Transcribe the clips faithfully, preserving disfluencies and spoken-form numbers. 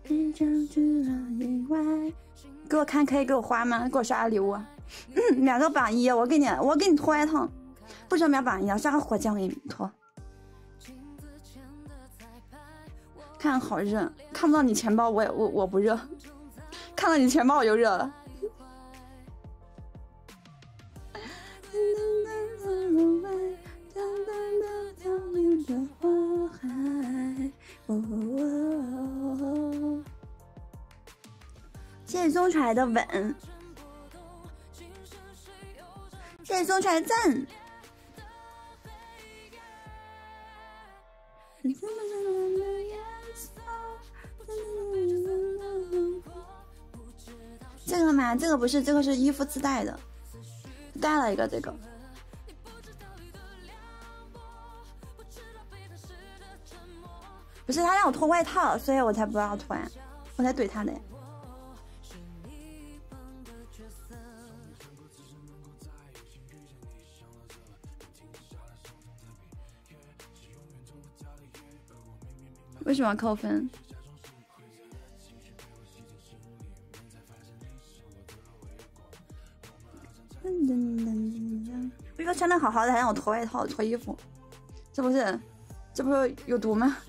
给我看可以给我花吗？给我刷个礼物。嗯，两个榜一，我给你，我给你拖一趟。不说秒榜一，刷个火箭我给你拖。看好热，看不到你钱包我也我我不热，看到你钱包我就热了。谢谢松出来的吻，谢谢松出来的赞。这个嘛，这个不是，这个是衣服自带的，带了一个这个。不是他让我脱外套，所以我才不要脱呀，我才怼他的呀。为什么要扣分？我说穿的好好的，还让我脱外套、脱衣服，这不是，这不是有毒吗？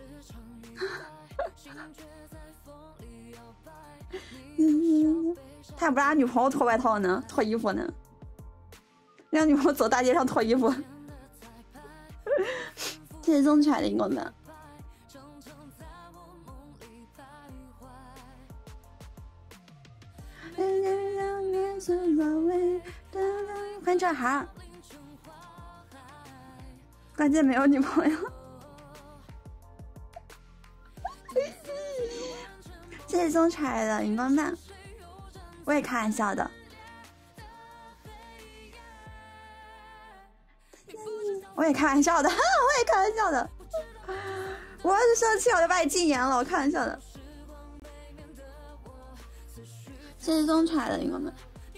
他也不让女朋友脱外套呢，脱衣服呢，让女朋友走大街上脱衣服。这是宗出来的荧光灯。欢迎这孩，关键没有女朋友。谢谢宗出来的荧光棒，我也开玩笑的，我也开玩笑的，我也开玩笑的。我要是生气，我就把你禁言了，我开玩笑的。谢谢宗出来的荧光棒。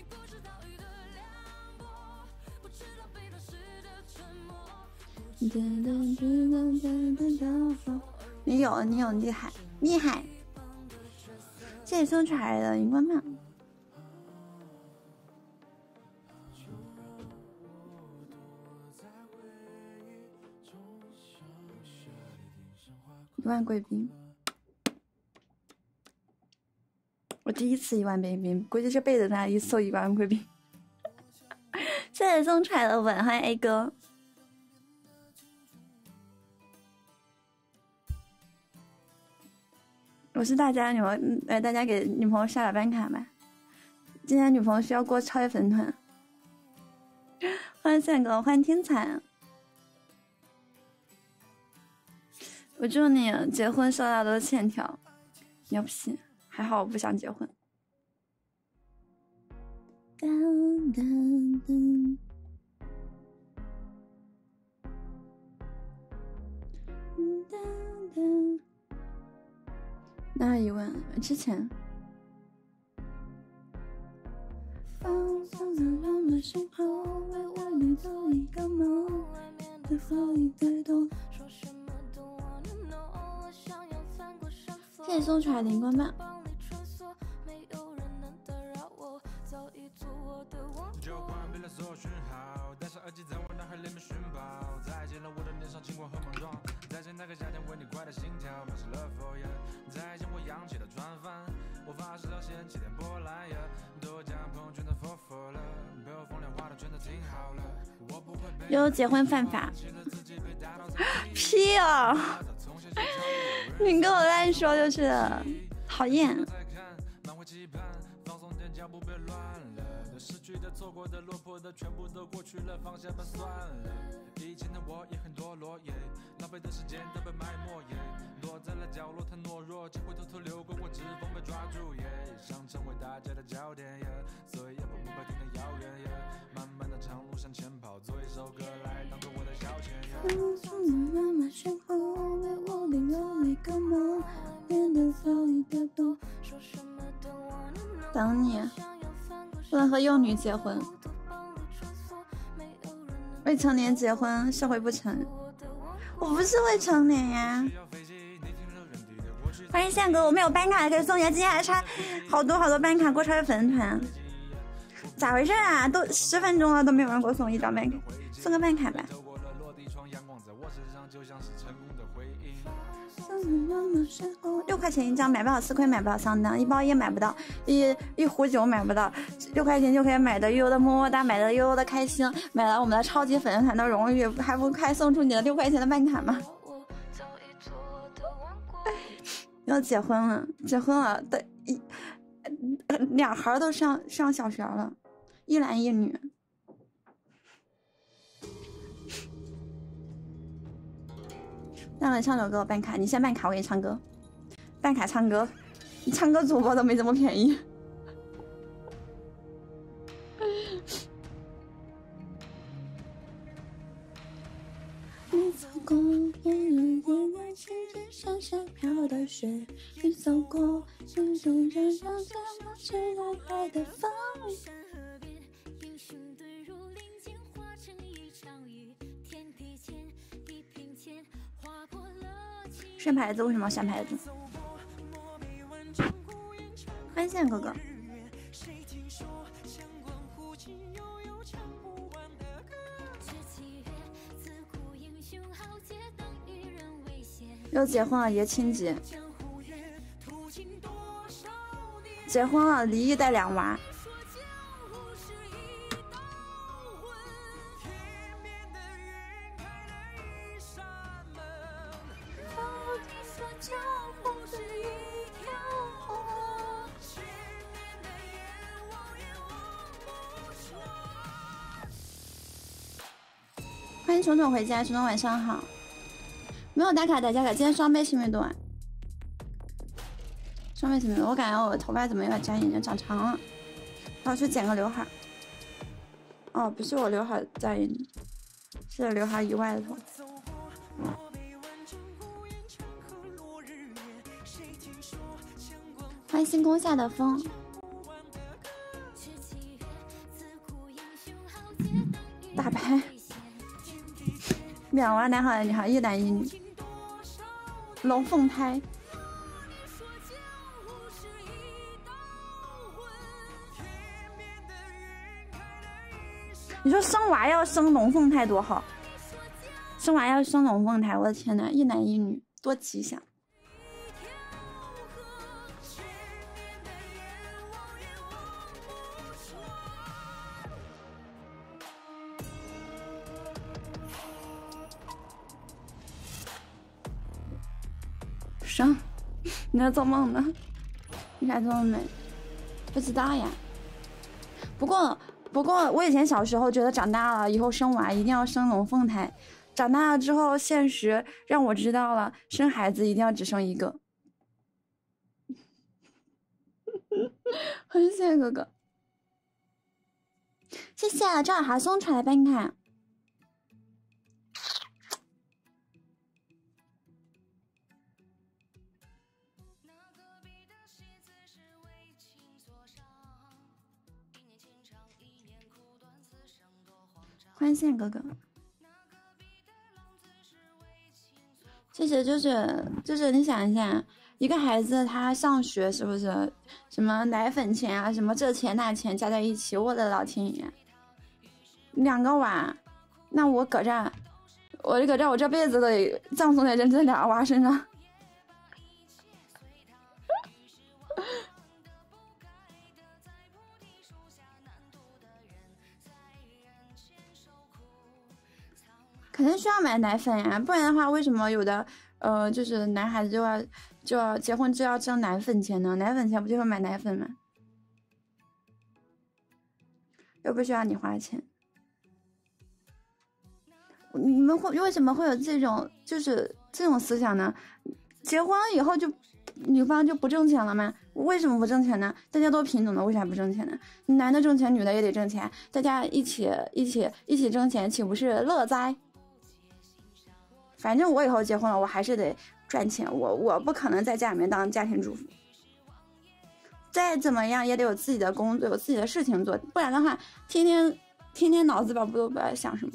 你有，你有，厉害，厉害！谢谢松出来的荧光棒。一万贵宾，我第一次一万贵宾，估计这辈子咱俩一凑一万贵宾。谢谢松出来的吻，欢迎 A 哥。我是大家女朋友，呃，大家给女朋友刷点班卡吧。今天女朋友需要过超越粉团。欢迎三哥，欢迎天才。我祝你结婚收到的欠条，牛批！还好我不想结婚。噔噔噔噔噔。哪有一万？之前。放松在我们身后，为我你做一个梦，最后一对动。谢谢送出来的荧光棒。再见那个夏天为你快的心跳，满是了否耶？再见我扬起的船帆，我发誓要掀起点波澜耶。都将朋友圈的佛佛了，被我风凉话的全都听好了。我不会被有结婚犯法，屁哦！你跟我乱说就是讨厌。失去的、错过的、落魄的，全部都过去了，放下吧，算了。以前的我也很堕落耶，浪费的时间都被埋没耶，躲在了角落太懦弱，机会偷偷流过，我指缝被抓住耶，想成为大家的焦点耶，所以要把目标定得遥远耶，漫漫的长路向前跑，做一首歌来当做我的消遣耶。放松在妈妈身后，为我领有一个梦，变得早已的懂，说什么都等你。不能和幼女结婚，未成年结婚社会不成。我不是未成年呀， 欢迎宪哥，我没有办卡可以送你，今天还差好多好多办卡过超越粉丝团，咋回事啊？都十分钟了都没有人给我送一张办卡，送个办卡吧。六块钱一张，买不了吃亏，买不了上当，一包烟买不到，一一壶酒买不到，六块钱就可以买的悠悠的么么哒，买的悠悠的开心，买了我们的超级粉丝团的荣誉，还不快送出你的六块钱的办卡吗？要结婚了，结婚了的一俩孩都上上小学了，一男一女。让你唱首歌，我办卡，你先办卡，我给你唱歌。办卡唱歌，你唱歌主播都没这么便宜。你走过偏远的世界上闪耀的雪，你走过深深山上怎么是南海的风。扇牌子为什么要扇牌子？欢迎线哥哥。又结婚了，爷亲戚。结婚了，离异带两娃。欢迎虫虫回家，虫虫晚上好。没有打卡，大家卡，今天双倍幸运度啊！双倍幸运度，我感觉我头发怎么有点扎眼睛，长长了，我要去剪个刘海。哦，不是我刘海扎眼睛，是刘海以外的头。欢迎星空下的风。大白。两娃男孩女孩，一男一女，龙凤胎。你说生娃要生龙凤胎多好，生娃要生龙凤胎，我的天哪，一男一女多吉祥。生，你在做梦呢？你咋做梦没？不知道呀。不过，不过我以前小时候觉得长大了以后生娃一定要生龙凤胎，长大了之后现实让我知道了，生孩子一定要只生一个。谢谢哥哥，谢谢赵海送出来的办卡。欢迎线哥哥，其实就是就是你想一下，一个孩子他上学是不是什么奶粉钱啊，什么这钱那钱加在一起，我的老天爷，两个娃，那我搁这儿，我搁这儿，我这辈子都得葬送在这这两个娃身上。肯定需要买奶粉呀，不然的话，为什么有的呃，就是男孩子就要就要结婚就要挣奶粉钱呢？奶粉钱不就是买奶粉吗？又不需要你花钱。你们会为什么会有这种就是这种思想呢？结婚了以后就女方就不挣钱了吗？为什么不挣钱呢？大家都平等的，为啥不挣钱呢？男的挣钱，女的也得挣钱，大家一起一起一起挣钱，岂不是乐哉？反正我以后结婚了，我还是得赚钱，我我不可能在家里面当家庭主妇，再怎么样也得有自己的工作，有自己的事情做，不然的话，天天天天脑子吧不都不知道想什么。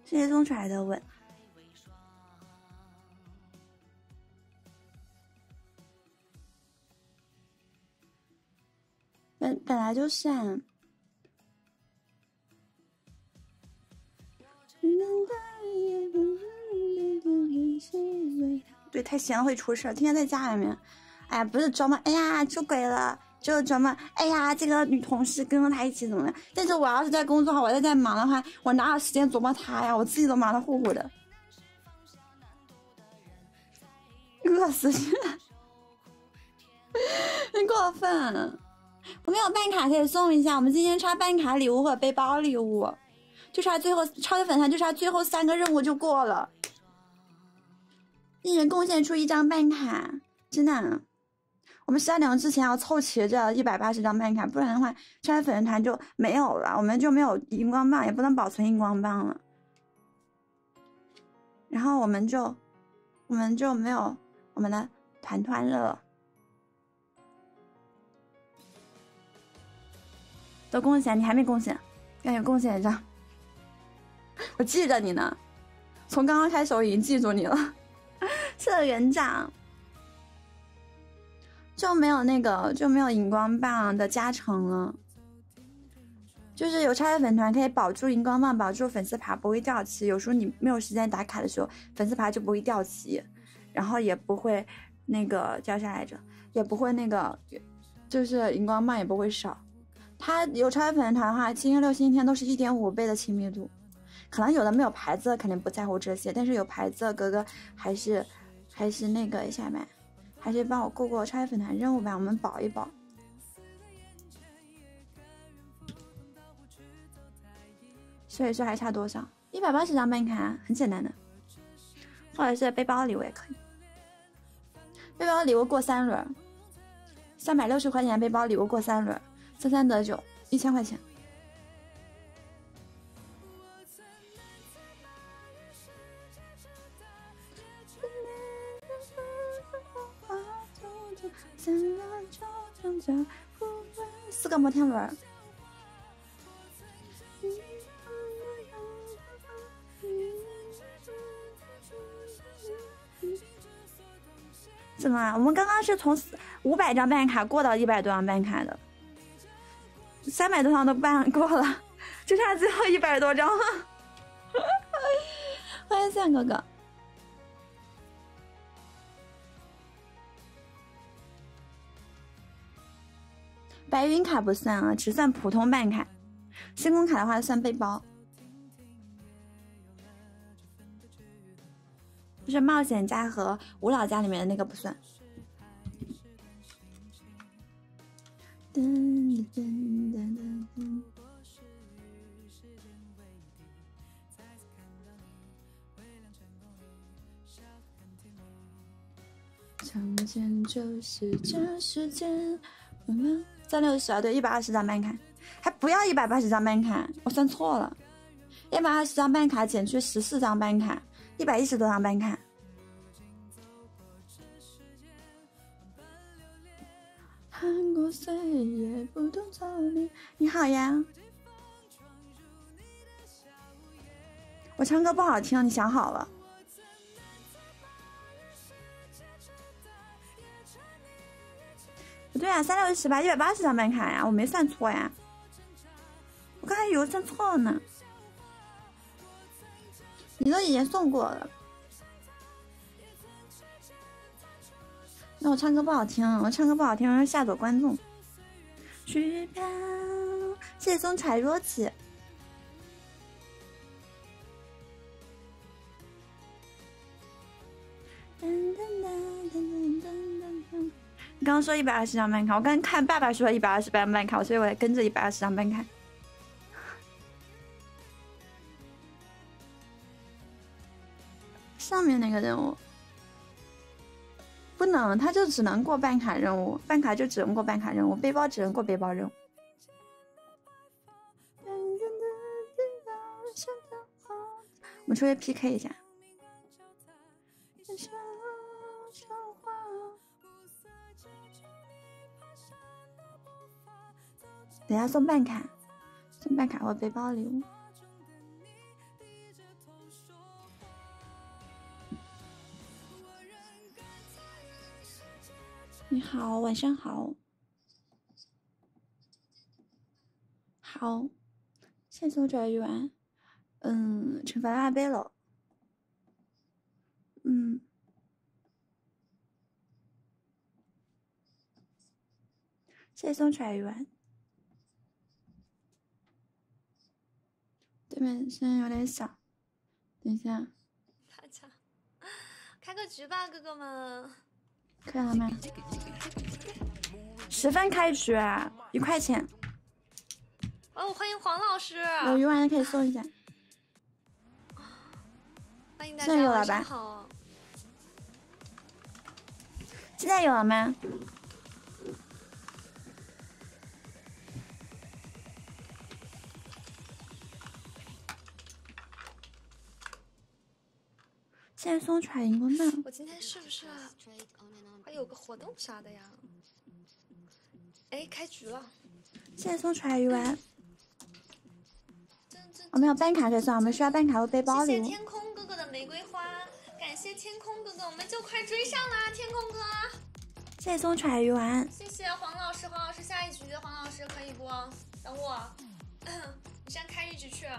谢谢送出来的吻。本本来就是啊。对，太闲了会出事，天天在家里面，哎呀，不是装吗？哎呀，出轨了，就是装吗？哎呀，这个女同事跟着他一起怎么样？但是我要是在工作，我在在忙的话，我哪有时间琢磨他呀？我自己都忙得糊糊的，饿死去了！真过分！我们有办卡可以送一下，我们今天差办卡礼物或者背包礼物，就差最后超级粉团，就差最后三个任务就过了。一人贡献出一张办卡，真的，我们十二点钟之前要凑齐这一百八十张办卡，不然的话，超级粉丝团就没有了，我们就没有荧光棒，也不能保存荧光棒了。然后我们就，我们就没有我们的团团了。都贡献，你还没贡献，赶紧贡献一张。我记着你呢，从刚刚开始我已经记住你了。是的，园长就没有那个就没有荧光棒的加成了，就是有超级粉团可以保住荧光棒，保住粉丝牌不会掉漆。有时候你没有时间打卡的时候，粉丝牌就不会掉漆，然后也不会那个叫啥来着，也不会那个就是荧光棒也不会少。它有超级粉团的话，七星六星天都是 一点五 倍的亲密度。可能有的没有牌子肯定不在乎这些，但是有牌子哥哥还是还是那个一下吧，还是帮我过过超级粉团任务吧，我们保一保。所以说还差多少？一百八十张办卡，很简单的，或者是背包礼物也可以。背包礼物过三轮，三百六十块钱背包礼物过三轮，三三得九，一千块钱。四个摩天轮，怎么啊？我们刚刚是从五百张办卡过到一百多张办卡的，三百多张都办过了，就差最后一百多张了。欢迎三哥哥。白云卡不算啊，只算普通办卡。星空卡的话算背包，就是冒险家和舞蹈家里面的那个不算。噔噔噔噔噔。从前就是这时间，我们。三六十啊，对，一百二十张办卡，还不要一百八十张办卡，我算错了，一百二十张办卡减去十四张办卡，一百一十多张办卡。看过岁月不懂走你，你好呀，我唱歌不好听，你想好了。不对啊，三六十八，一百八十张办卡呀，我没算错呀，我刚才以为算错了呢。你都已经送过了，那我唱歌不好听，我唱歌不好听，容易吓走观众。去吧，谢谢松彩若起。噔噔噔噔噔噔噔。你刚刚说一百二十张办卡，我刚看爸爸说一百二十张办卡，所以我也跟着一百二十张办卡。上面那个任务不能，他就只能过办卡任务，办卡就只能过办卡任务，背包只能过背包任务。我们出去 P K 一下。等下送办卡，送办卡或背包礼物。 你好，晚上好。好，线索转移完，嗯，惩罚阿贝了。嗯，线索转移完。对面声音有点小，等一下。 大家开个局吧，哥哥们。 可以了吗？十分开局，一块钱。 哦，欢迎黄老师。 有鱼丸的可以送一下。 欢迎大家，晚上好。现在有了吗？现在送出来荧光棒。 我今天是不是还有个活动啥的呀？哎，开局了。 现在送出来鱼丸。我们有办卡可以送，我们需要办卡和背包礼物。 谢谢天空哥哥的玫瑰花，感谢天空哥哥，我们就快追上啦，天空哥。 谢谢送出来鱼丸。 谢谢黄老师，黄老师下一局，黄老师可以不？等我，你先开一局去。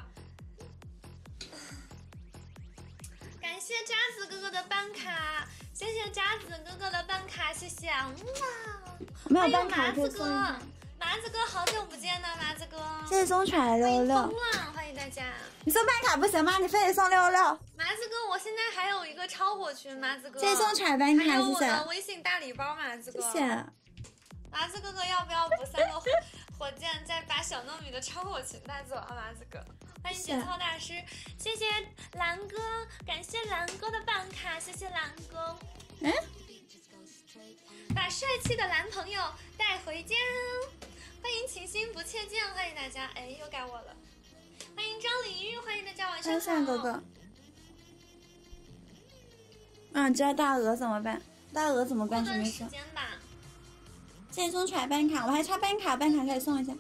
感谢渣子哥哥的办卡，谢谢渣子哥哥的办卡，谢谢啊！ 没有办卡麻子哥，麻子哥好久不见呢，麻子哥。 谢谢送出来六六。 欢迎风浪，欢迎大家。 你送办卡不行吗？你非得送六六。 麻子哥，我现在还有一个超火群，麻子哥。 谢谢送出来办卡，谢谢。 还有我的微信大礼包，麻子哥。 谢谢。 麻子哥哥，要不要补三个火火箭，再把小糯米的超火群带走啊，麻子哥？欢迎节操大师，谢谢蓝哥，感谢蓝哥的办卡，谢谢蓝哥。 嗯， 把帅气的男朋友带回家。欢迎情心不切见，欢迎大家。哎，又该我了。欢迎张李玉，欢迎大家晚上好。 欢迎哥哥。啊，这大鹅怎么办？大鹅怎么关什么事？ 时间吧。 谢谢送出来办卡，我还差办卡，办卡可以送一下。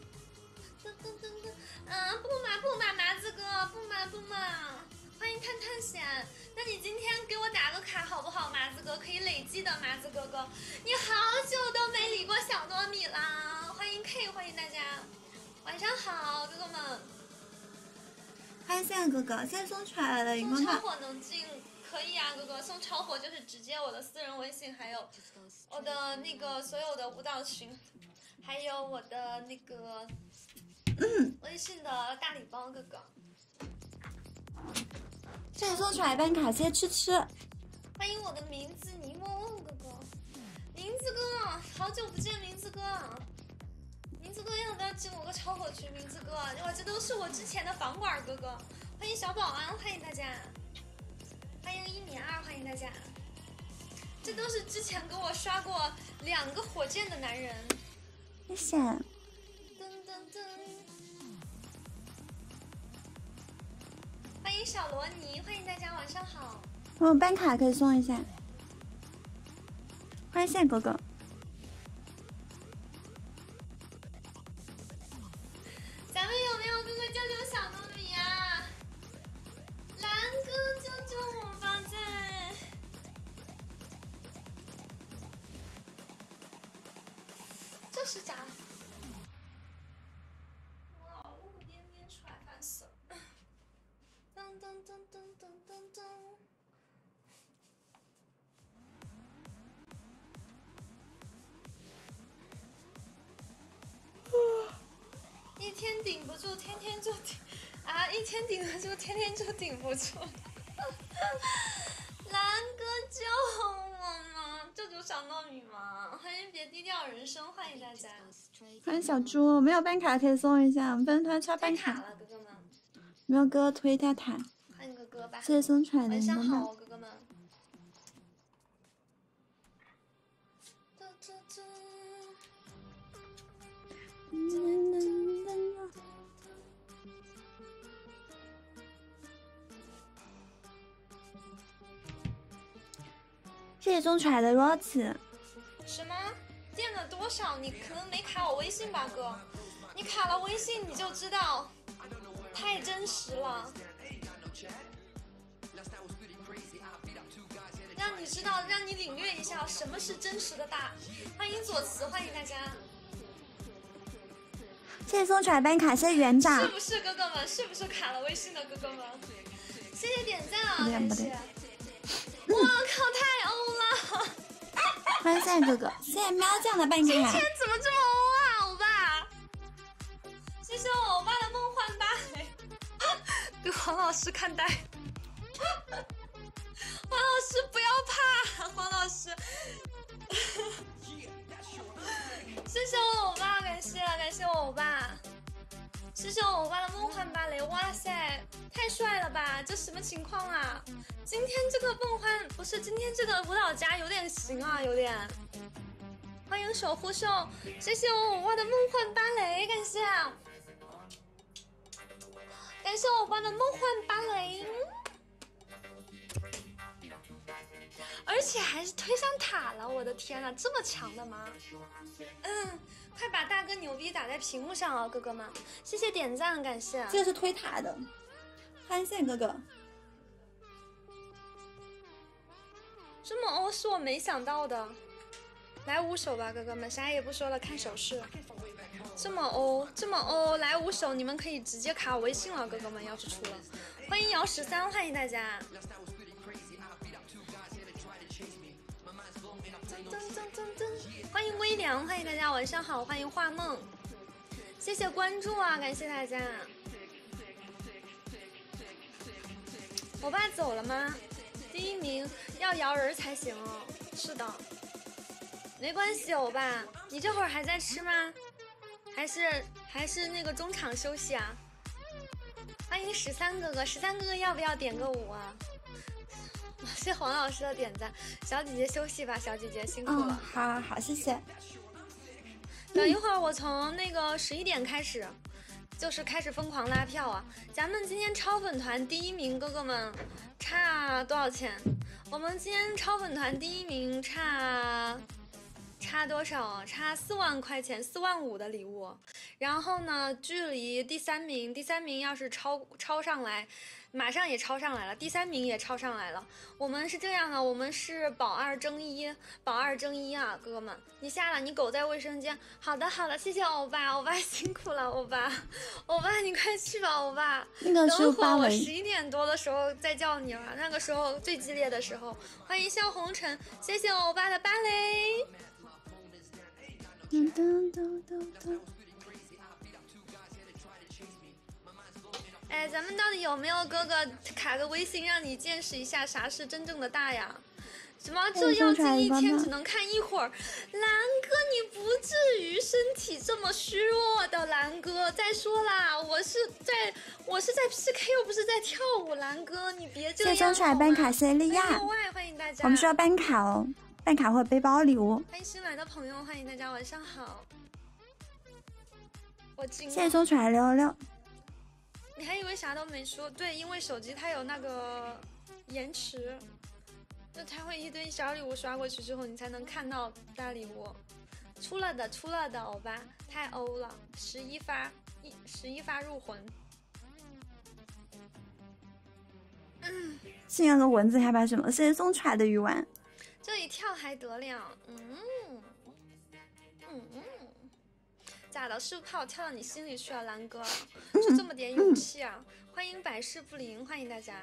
嗯，不嘛不嘛，麻子哥，不嘛不嘛，欢迎探探险。那你今天给我打个卡好不好，麻子哥？可以累计的，麻子哥哥。你好久都没理过小糯米啦，欢迎 K， 欢迎大家，晚上好，哥哥们。 欢迎现在哥哥，现在送出来了荧光棒。 超火能进，可以啊，哥哥。送超火就是直接我的私人微信，还有我的那个所有的舞蹈群，还有我的那个。 嗯， 微信的大礼包，哥哥。 谢谢送出来办卡，谢谢吃吃。 欢迎我的名字倪梦梦哥哥，名字哥，好久不见，名字哥，名字哥要不要进我个超火群？名字哥，哇，这都是我之前的房管哥哥。欢迎小保安，欢迎大家。欢迎一米二，欢迎大家。这都是之前给我刷过两个火箭的男人。 谢谢。 欢迎小罗尼，欢迎大家晚上好。 我有办卡可以送一下。欢迎线哥哥。 咱们有没有哥哥救救小糯米啊？蓝哥救救我吧，在。这是啥？哇，路边边出来烦死了。噔噔噔噔噔噔噔。一天顶不住，天天就顶啊！一天顶得住，天天就顶不住。蓝哥救我嘛！救救小糯米嘛！欢迎别低调人生，欢迎大家。 欢迎小猪，没有办卡可以送一下，我们粉团刷办卡。 了，哥哥们。 没有哥哥推一下塔。 欢迎哥哥吧。 谢谢送出来的晚上好，哥哥们。 谢谢送出来的 Rocky。 什么？垫了多少？你可能没卡我微信吧，哥。你卡了微信你就知道，太真实了。让让你知道，让你领略一下什么是真实的大。欢迎左慈，欢迎大家。 谢谢松甩班卡，谢谢园长。 是不是哥哥们？是不是卡了微信的哥哥们？谢谢点赞啊，感谢。我靠，太欧了！ 欢迎赛哥哥，谢谢喵酱的办卡。今天怎么这么欧啊，欧巴？谢谢我欧巴的梦幻芭蕾，给黄老师看呆。黄老师不要怕，黄老师。谢谢我欧巴，感谢感谢我欧巴，谢谢我欧巴的梦幻芭蕾，哇塞，太帅了吧！这什么情况啊？今天这个梦幻不是今天这个舞蹈家有点行啊，有点。欢迎守护兽，谢谢我欧巴的梦幻芭蕾，感谢，感谢我欧巴的梦幻芭蕾。而且还是推上塔了，我的天哪，这么强的吗？嗯，快把大哥牛逼打在屏幕上啊，哥哥们！谢谢点赞，感谢。 这是推塔的，欢迎赛哥哥。 这么欧是我没想到的，来五手吧，哥哥们，啥也不说了，看手势。这么欧，这么欧，来五手，你们可以直接卡我微信了，哥哥们，要是出了，欢迎姚十三，欢迎大家。欢迎微凉，欢迎大家晚上好，欢迎画梦，谢谢关注啊，感谢大家。我爸走了吗？第一名要摇人才行哦。是的，没关系，欧巴，你这会儿还在吃吗？还是还是那个中场休息啊？欢迎十三哥哥，十三哥哥要不要点个舞啊？谢谢黄老师的点赞，小姐姐休息吧，小姐姐辛苦了。 嗯，好好好，谢谢。 等一会儿我从那个十一点开始，就是开始疯狂拉票啊！咱们今天超粉团第一名，哥哥们差多少钱？我们今天超粉团第一名差差多少啊？差四万块钱，四万五的礼物。然后呢，距离第三名，第三名要是超超上来。马上也超上来了，第三名也超上来了。我们是这样的，我们是保二争一，保二争一啊，哥哥们，你下了，你狗在卫生间。好的，好的，谢谢欧巴，欧巴辛苦了，欧巴，欧巴你快去吧，欧巴。 那个是等会儿我十一点多的时候再叫你了，那个时候最激烈的时候。欢迎笑红尘，谢谢欧巴的芭蕾。 噔噔噔噔噔。 哎，咱们到底有没有哥哥卡个微信，让你见识一下啥是真正的大呀？什么这要进一天只能看一会儿？蓝哥，你不至于身体这么虚弱的，蓝哥。再说啦，我是在我是在 P K 又不是在跳舞，蓝哥你别这样。 谢谢中彩办卡，谢谢利亚。 欢迎大家。 我们需要办卡哦，办卡或者背包礼物。 欢迎新来的朋友，欢迎大家，晚上好。我进。 谢谢中彩六六。 你还以为啥都没说？对，因为手机它有那个延迟，就它会一堆小礼物刷过去之后，你才能看到大礼物。出了的，出了的，欧巴太欧了，十一发，一十一发入魂。 嗯，信仰的蚊子还把什么？谢谢松揣的鱼丸。 这一跳还得了？嗯嗯嗯。咋的？是不是怕我跳到你心里去了，蓝哥？就这么点勇气啊！欢迎百世不灵，欢迎大家，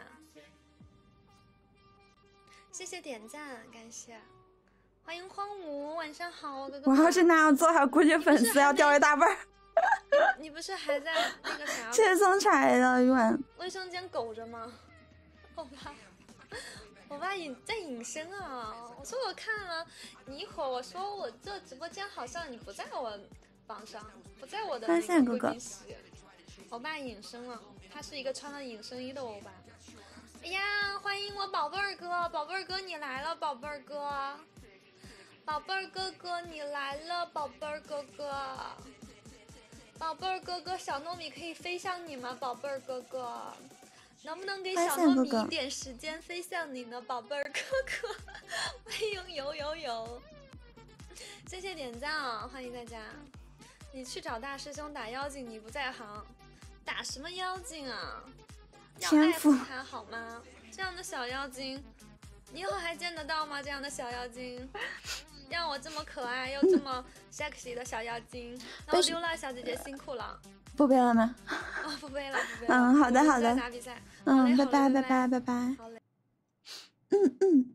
谢谢点赞，感谢。欢迎荒芜，晚上好，哥哥。 我要是那样做，还估计粉丝要掉一大半。 你不是还在那个啥？ 谢谢松彩的鱼丸。 卫生间苟着吗？我爸，我爸隐在隐身啊！我说我看了你一会儿，我说我这直播间好像你不在我。榜上不在我的那个贵宾室，欧巴隐身了，他是一个穿了隐身衣的欧巴。哎呀，欢迎我宝贝儿哥，宝贝儿哥你来了，宝贝儿哥，宝贝儿哥哥你来了，宝贝儿哥哥，宝贝儿哥哥，小糯米可以飞向你吗？宝贝儿哥哥，能不能给小糯米一点时间飞向你呢？宝贝儿哥哥，欢迎游游游，谢谢点赞啊，欢迎大家。你去找大师兄打妖精，你不在行，打什么妖精啊？要爱护他好吗？这样的小妖精， 以后还见得到吗？这样的小妖精，让我这么可爱又这么 sexy 的小妖精，那我溜了，小姐姐辛苦了。 不背了吗？ 哦，不背了，不背了。 嗯，好的好的。 打比赛。 嗯，拜拜拜拜拜拜。 好嘞。 嗯嗯。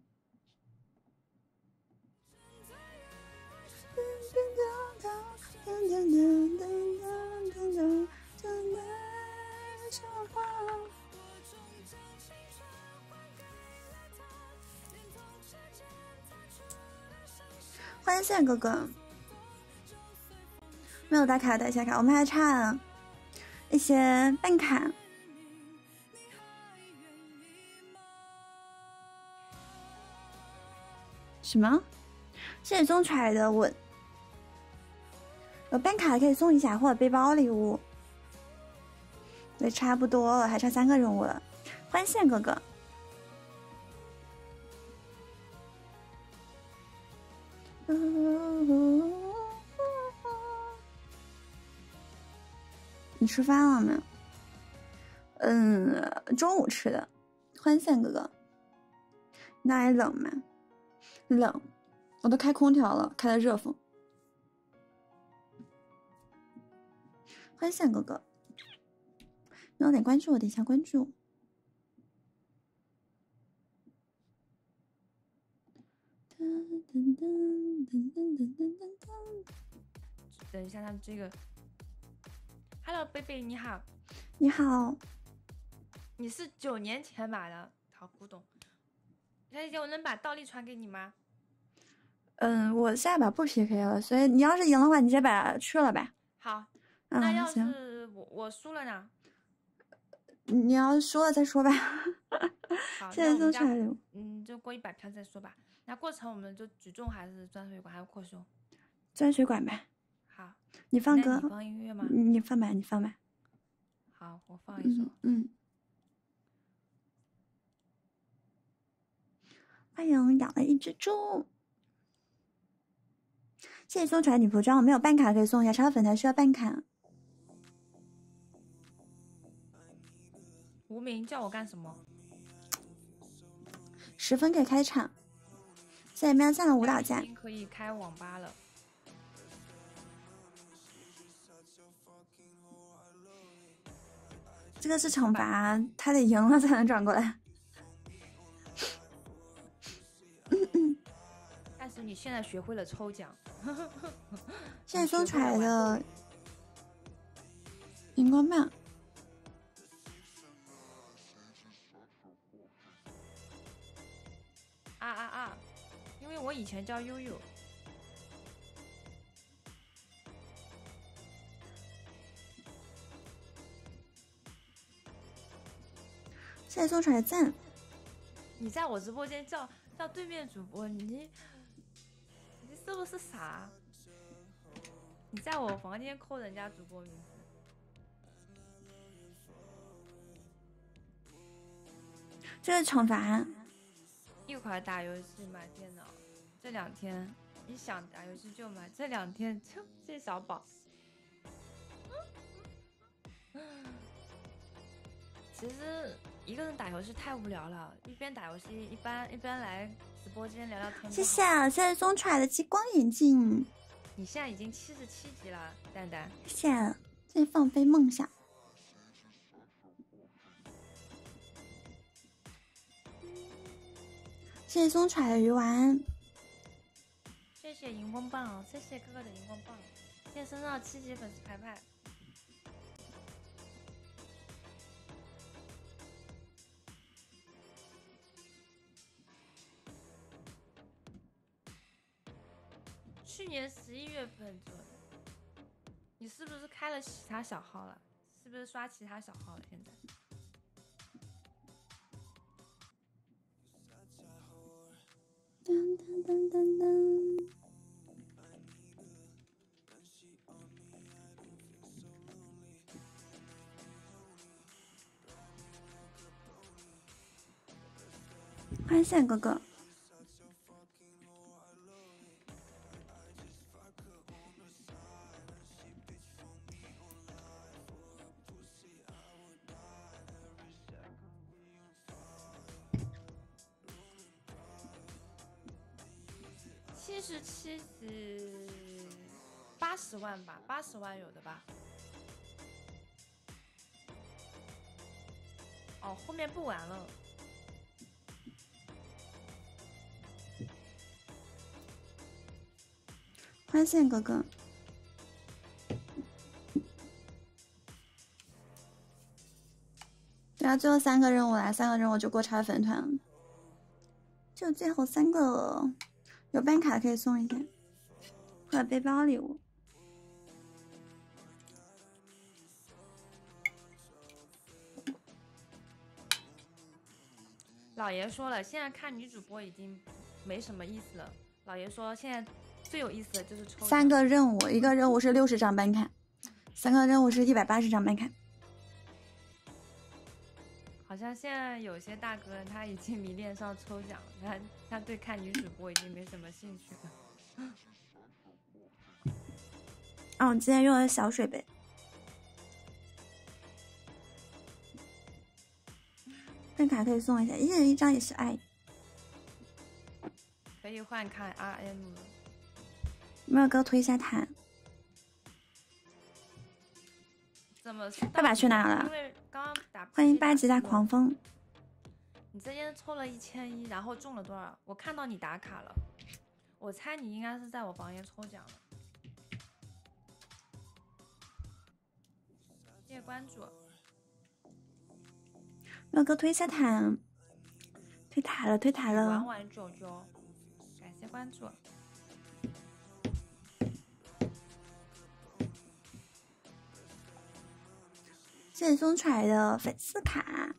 欢迎线哥哥，没有打卡的打一下卡，我们还差一些办卡。什么？谢谢送出来的吻，有办卡可以送一下，或者背包礼物。对，差不多了，还差三个任务了。欢迎线哥哥。你吃饭了没？嗯，中午吃的。欢迎线哥哥。那还冷吗？冷，我都开空调了，开了热风。欢迎线哥哥，没有点关注我，点一下关注。 等一下，他们这个 ，Hello baby， 你好， 你好， 你是九年前买的，好古董。小姐姐，我能把倒立传给你吗？ 嗯，我下把不 P K 了，所以你要是赢的话，你直接把它去了呗。 好， 嗯、 那要行是我我输了呢？ 你要输了再说吧。 好， 谢谢送出来礼礼物。 嗯，就过一百票再说吧。那过程我们就举重还是钻水管还是扩胸？ 钻水管呗。 好， 你放歌， 你放音乐吗？ 你放吧，你放吧。 好，我放一首。 嗯。嗯欢迎养了一只猪。谢谢送出来女仆装，我没有办卡可以送一下，超粉才需要办卡。 无名叫我干什么？ 十分可以开场。谢谢喵酱的舞蹈家。 可以开网吧了。 这个是惩罚，他得赢了才能转过来。 但是你现在学会了抽奖。 现在送出来的荧光棒。 啊啊啊！因为我以前叫悠悠。 现在送出来赞。 你在我直播间叫叫对面主播，你你是不是傻？你在我房间扣人家主播名字。 这是惩罚。 一会儿打游戏买电脑，这两天你想打游戏就买，这两天就谢谢小宝。其实一个人打游戏太无聊了，一边打游戏一般一般来直播间聊聊天。 谢谢，现在送出来的激光眼镜。 你现在已经七十七级了，蛋蛋。 谢谢，现在放飞梦想。谢谢送出来的鱼丸。 谢谢荧光棒，谢谢哥哥的荧光棒。现在升到七级粉丝牌牌。去年十一月份做的，你是不是开了其他小号了？是不是刷其他小号了？现在？ 噔噔噔噔噔。欢迎线哥哥。 七十七十八十万吧，八十万有的吧。哦，后面不玩了。 欢谢哥哥。对啊，最后三个任务来，三个任务就过超粉团了，就最后三个了。有办卡可以送一下，或者背包礼物。 老爷说了，现在看女主播已经没什么意思了。老爷说，现在最有意思的就是抽三个任务，一个任务是六十张办卡，三个任务是一百八十张办卡。 好像现在有些大哥他已经迷恋上抽奖了，他他对看女主播已经没什么兴趣了。 哦，我今天用的小水杯。办卡可以送一下，一人一张也是爱。 可以换看 R M 了。 有没有给我推一下塔？ 怎么？ 爸爸去哪了？ 因为刚刚打欢迎八级大狂风。 你这边抽了一千一，然后中了多少？我看到你打卡了，我猜你应该是在我房间抽奖了。谢谢关注。 没有给我推一下塔。推塔了，推塔了。 玩玩九九，感谢关注。 谢谢松揣的粉丝卡。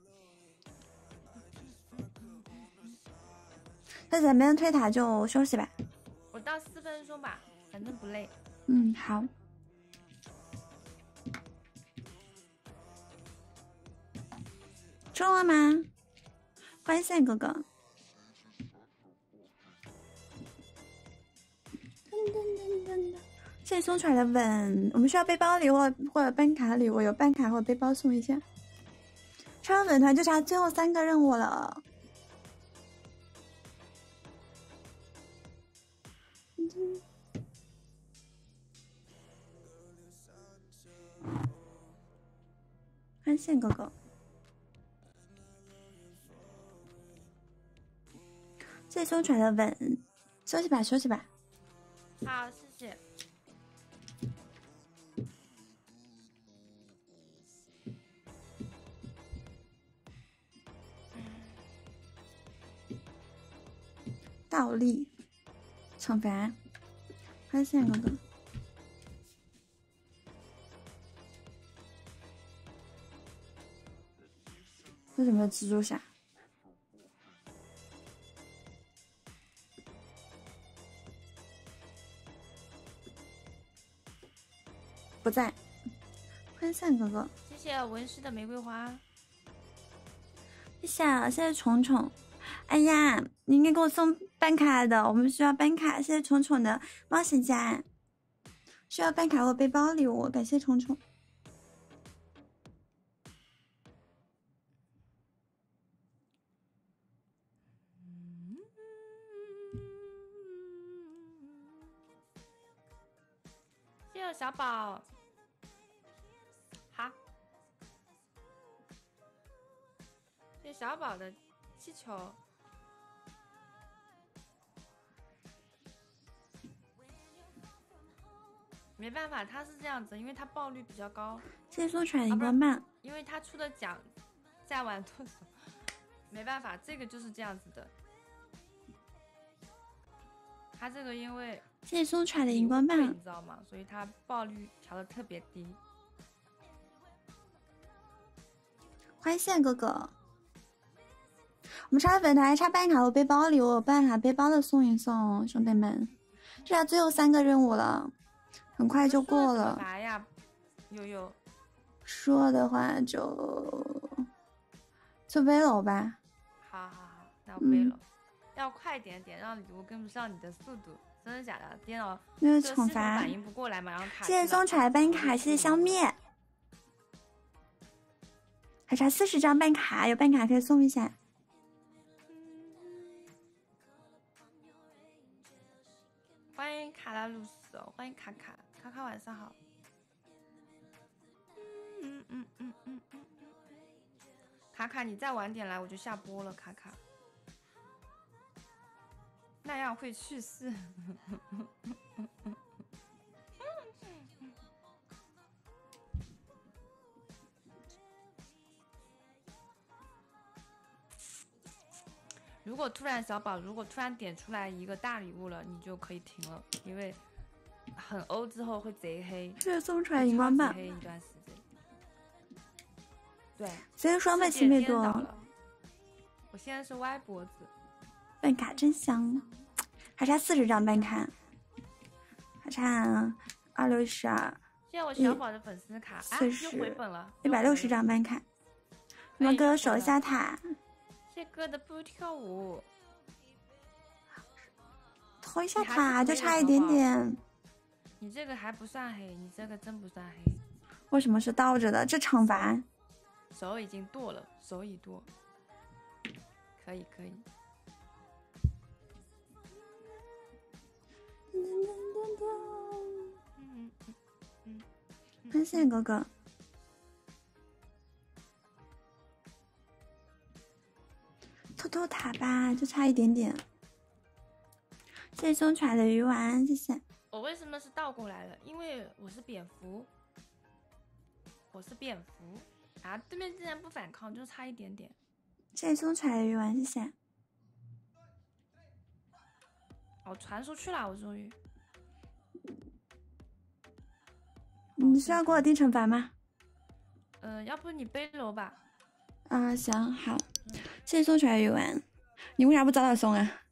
那咱们推塔就休息吧。 我到四分钟吧，反正不累。 嗯，好。中了吗？欢迎赛哥哥。噔噔噔噔噔。谢谢松揣的吻，我们需要背包礼物或者办卡礼物，有办卡或者背包送一下。超人粉团就差最后三个任务了。欢迎线哥哥，谢谢松揣的吻，休息吧，休息吧。 好，谢谢。 倒立惩罚，欢迎线哥哥。为什么有蜘蛛侠？不在。欢迎线哥哥， 谢谢文师的玫瑰花。 谢谢，谢谢虫虫。哎呀，你应该给我送办卡的，我们需要办卡。谢谢虫虫的冒险家，需要办卡或背包礼物，感谢虫虫。 谢谢小宝。好，谢谢小宝的气球。没办法，他是这样子，因为他爆率比较高。 谢谢松揣的荧光棒。 因为他出的奖在玩剁手，没办法，这个就是这样子的。他这个因为谢谢松揣的荧光棒， 你知道吗？所以他爆率调的特别低。 欢迎线哥哥，我们差粉团差办卡和背包礼物，办卡背包的送一送，兄弟们，这下最后三个任务了，很快就过了。 啥呀？悠悠说的话就就背了吧。 好好好，那我背了。嗯、要快点点，让礼物跟不上你的速度。真的假的？电脑没有惩罚， 反应不过来嘛，然后卡。 谢谢松揣办卡，谢谢消灭。还差四十张办卡，有办卡可以送一下。 卡拉鲁索，欢迎卡卡，卡卡晚上好。嗯嗯嗯嗯嗯嗯，卡卡你再晚点来我就下播了，卡卡。那样会去世。如果突然小宝，如果突然点出来一个大礼物了，你就可以停了，因为很欧之后会贼黑。 是送出来荧光棒， 黑一段时间。对， 虽然双倍七倍多， 我现在是歪脖子。 办卡真香，还差四十张办卡，还差二六十二。 谢谢我小宝的粉丝卡， 四十， 又回本了， 一百六十张办卡。我们哥守一下塔。 谢哥的不跳舞， 投一下塔就差一点点。 你这个还不算黑，你这个真不算黑。 为什么是倒着的？这惩罚。 手已经剁了，手已剁。可以可以。嗯嗯嗯嗯，谢谢哥哥。偷偷塔吧，就差一点点。谢谢松出的鱼丸，谢谢。 我为什么是倒过来了？因为我是蝙蝠，我是蝙蝠啊！对面竟然不反抗，就差一点点。 谢谢松出的鱼丸，谢谢。 哦，传出去了，我终于。 你需要给我定惩罚吗？ 呃，要不你背楼吧。 啊，行好。谢谢送出来鱼丸，你为啥不早点送啊？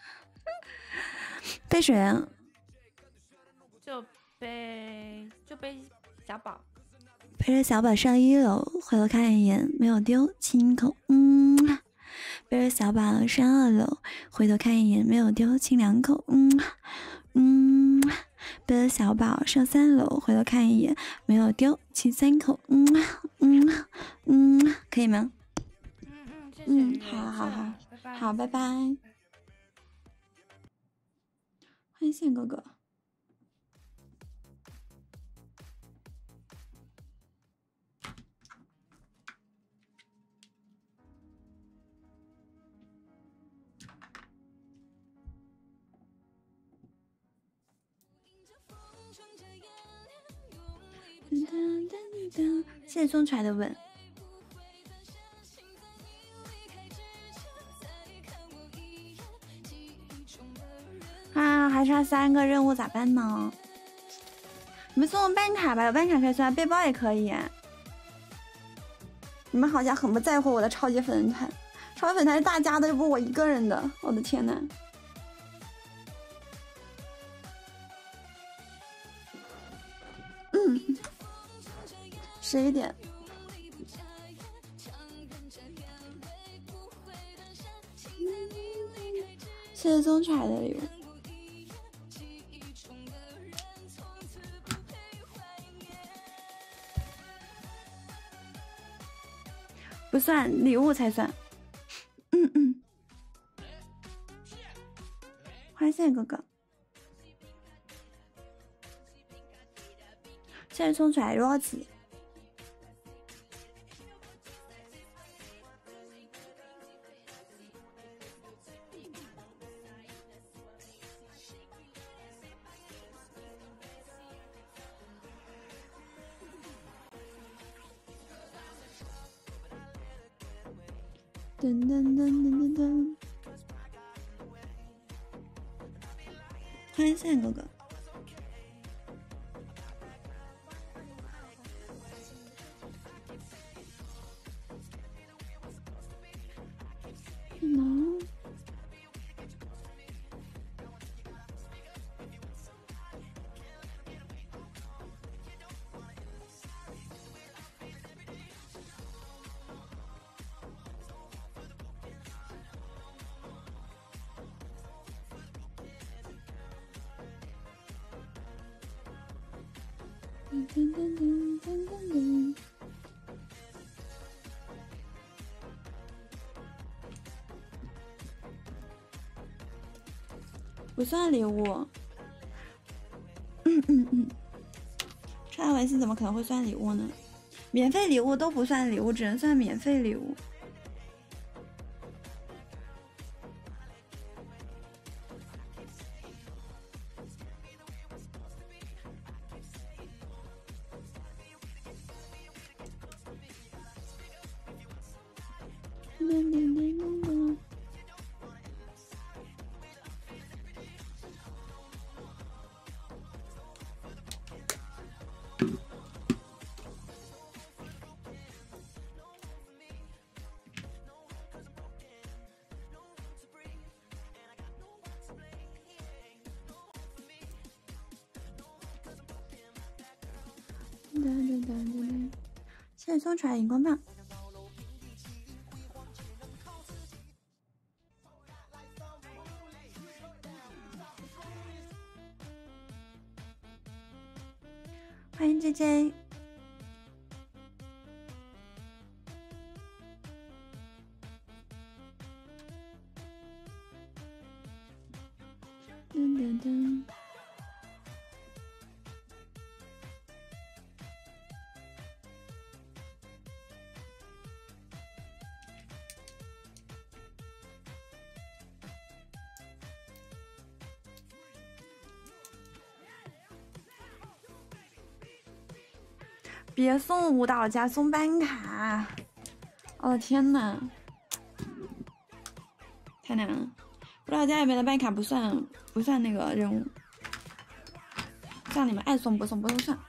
背水啊？ 就背就背小宝， 背着小宝上一楼，回头看一眼没有丢，亲一口，嗯。背着小宝上二楼，回头看一眼没有丢，亲两口，嗯嗯。背着小宝上三楼，回头看一眼没有丢，亲三口，嗯嗯嗯，可以吗？嗯，好好好， 拜拜好，拜拜。欢迎线哥哥。谢谢送出来的吻。啊，还差三个任务咋办呢？你们送我办卡吧，有办卡可以算，背包也可以。你们好像很不在乎我的超级粉团，超级粉团是大家的，又不是我一个人的。我的天呐！嗯，十一点。谢谢宗出来的礼物。不算，礼物才算。嗯嗯。花线哥哥，谢谢送出来骡子。噔噔噔噔噔噔，欢迎线哥哥。能。噔噔噔噔噔噔。不算礼物， 嗯嗯，刷微信怎么可能会算礼物呢？免费礼物都不算礼物，只能算免费礼物。谢谢送出来荧光棒。欢迎 J J。噔噔噔。别送舞蹈家，送办卡！我的天呐，太难了！舞蹈家里面的办卡不算不算那个任务，让你们爱送不送不都算。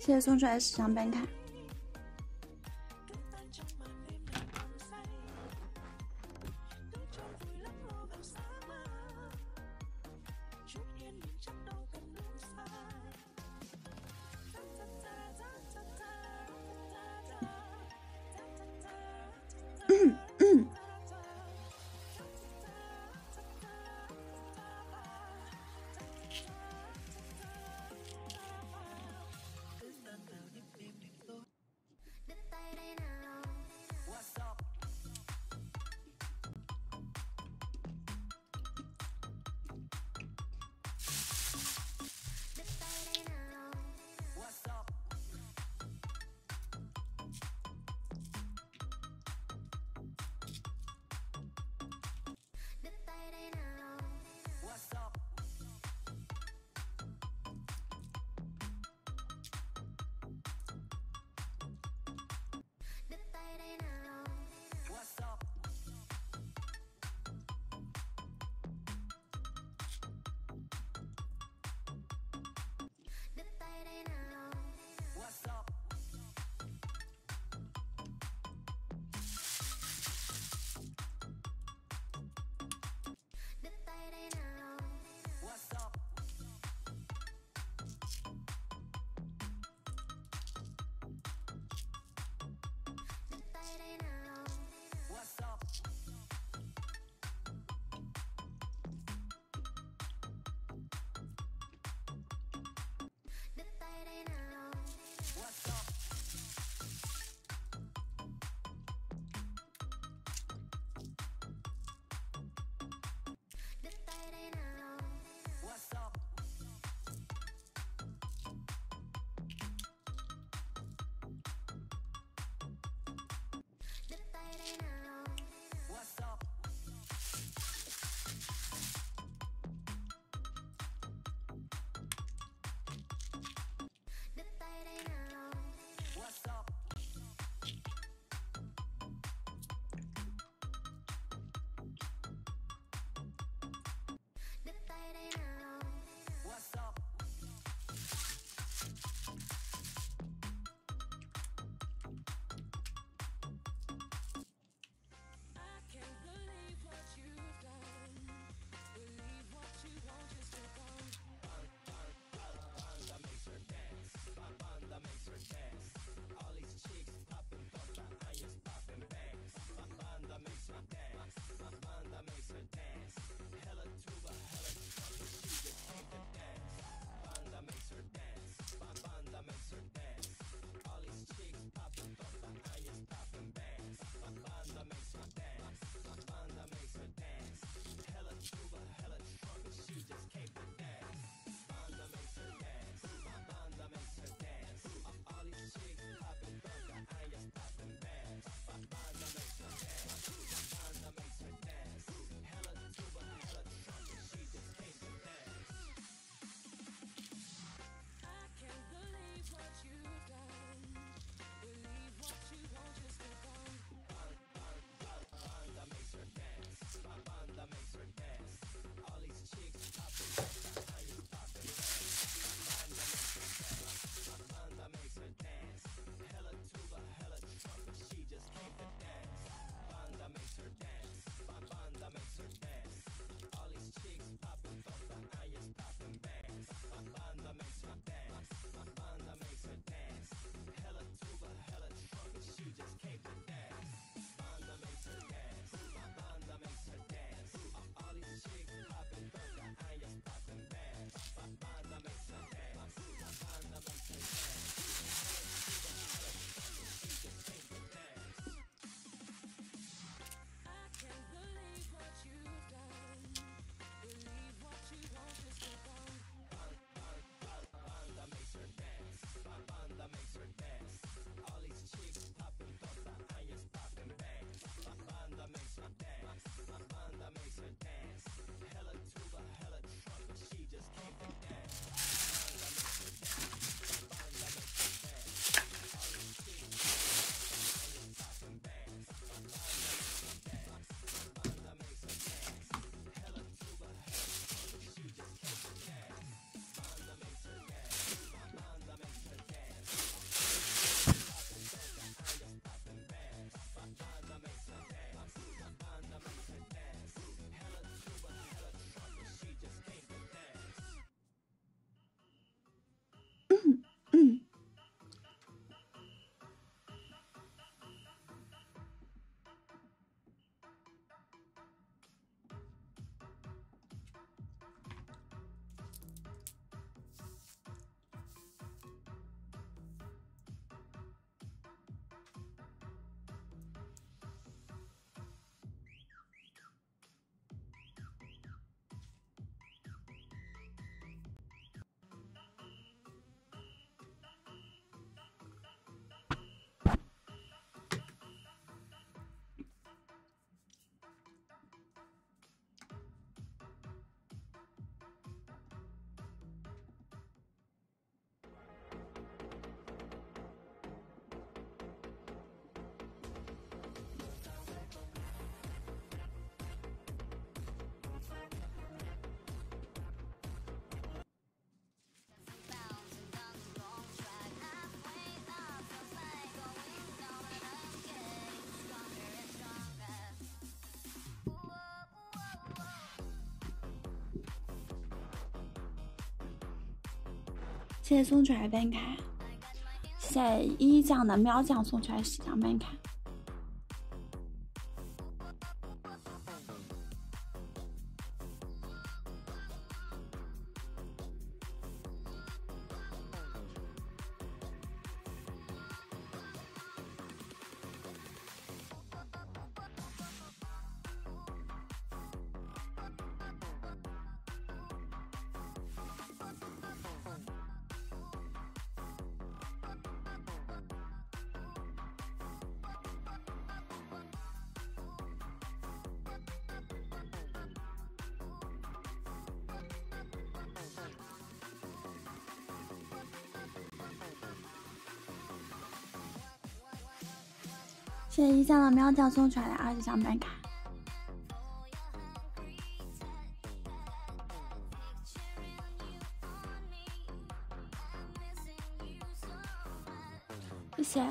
谢谢送出来十张办卡。嗯嗯。 谢谢送出来的办卡，谢谢一奖的喵奖送出来十张办卡。谢谢一酱的喵酱送出来的二十张白卡。谢谢。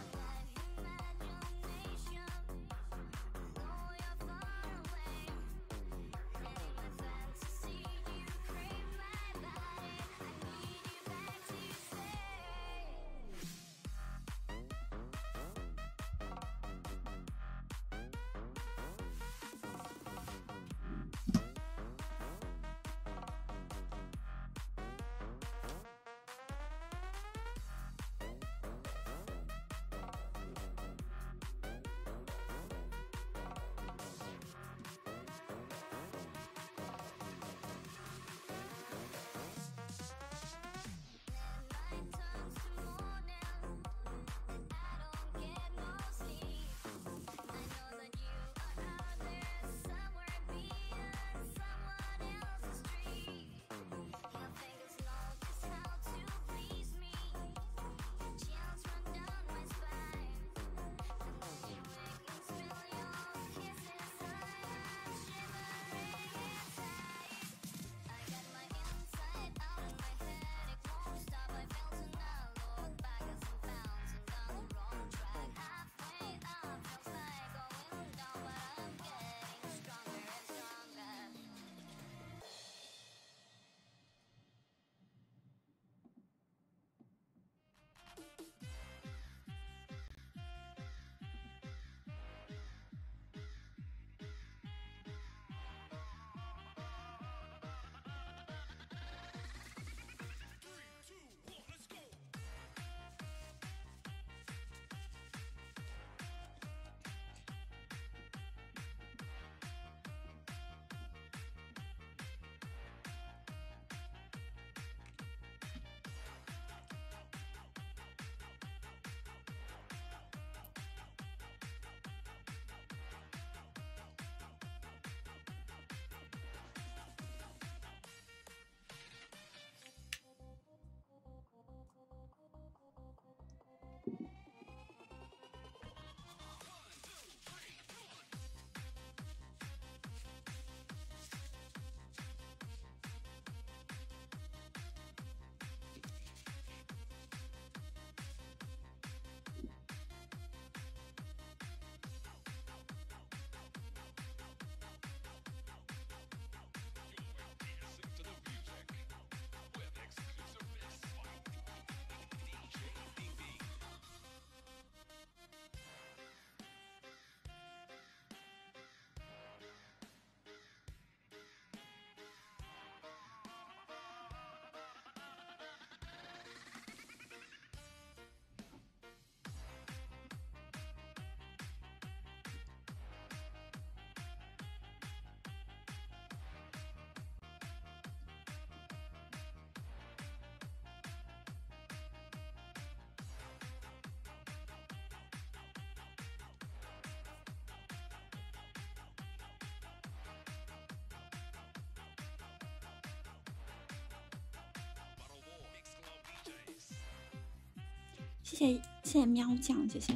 谢谢谢谢喵酱，谢谢。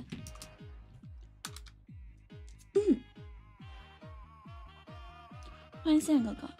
嗯，欢迎线哥哥。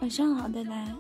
晚上好，呆呆。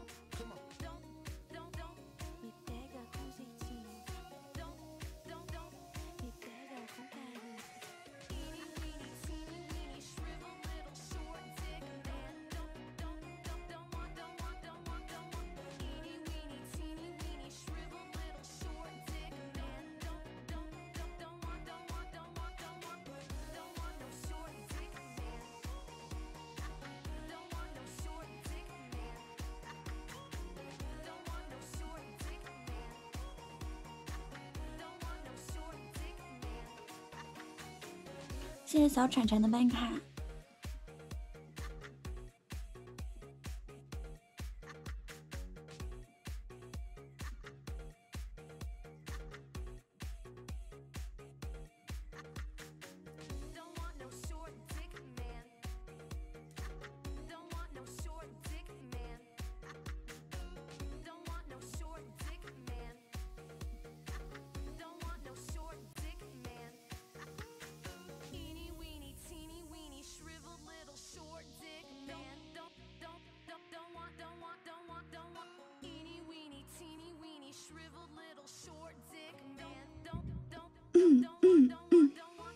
谢谢小铲铲的办卡。嗯嗯嗯。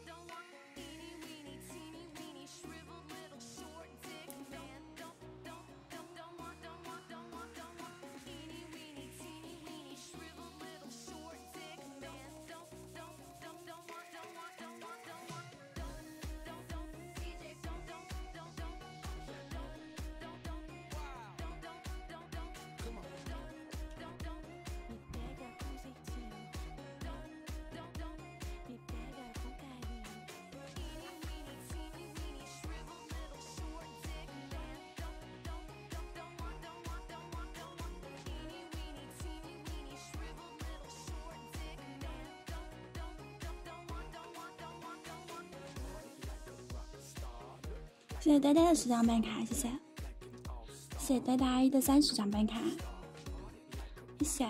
谢谢呆呆的十张办卡，谢谢，谢谢呆呆的三十张办卡，谢谢，